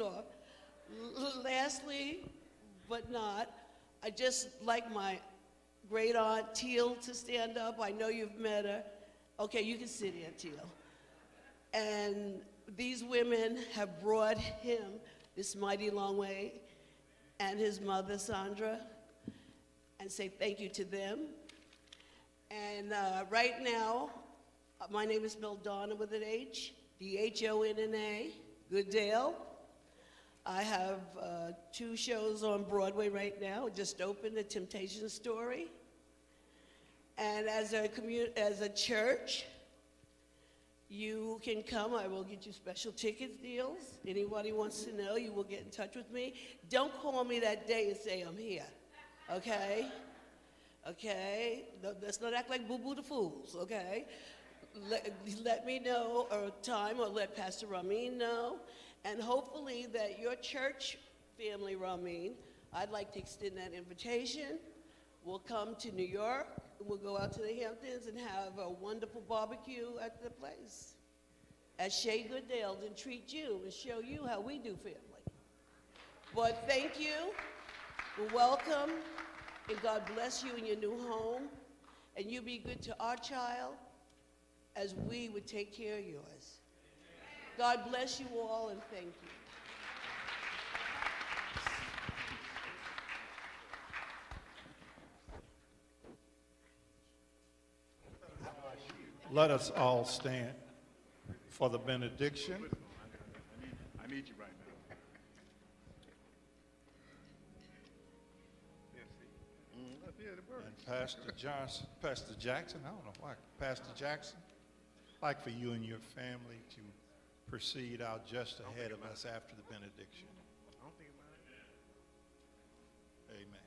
Lastly, but not, I just like my great aunt Teal to stand up. I know you've met her. Okay, you can sit here, Teal. And these women have brought him this mighty long way, and his mother, Sandra, and say thank you to them. And right now, my name is Donna with an H, D-H-O-N-N-A, Goodale. I have 2 shows on Broadway right now. Just opened The Temptation Story. And as a church, you can come. I will get you special ticket deals. Anybody wants to know, you will get in touch with me. Don't call me that day and say I'm here, okay? Okay? Let's not act like boo-boo the fools, okay? Let me know a time, or let Pastor Ramin know. And hopefully that your church family, Ramin, I'd like to extend that invitation. We'll come to New York, and we'll go out to the Hamptons and have a wonderful barbecue at the place at Shea Goodale's and treat you and show you how we do family. But thank you, and welcome, and God bless you in your new home, and you be good to our child as we would take care of yours. God bless you all, and thank you. Let us all stand for the benediction. I need you right now. And Pastor Jackson, I don't know why, Pastor Jackson, I'd like for you and your family to proceed out just ahead of us after the benediction. Amen.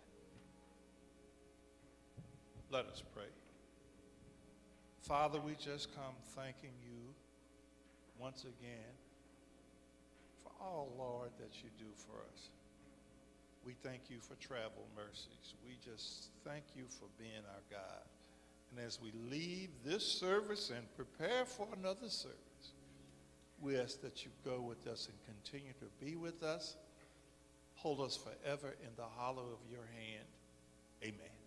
Let us pray. Father, we just come thanking you once again for all, Lord, that you do for us. We thank you for travel mercies. We just thank you for being our God. And as we leave this service and prepare for another service, we ask that you go with us and continue to be with us. Hold us forever in the hollow of your hand. Amen.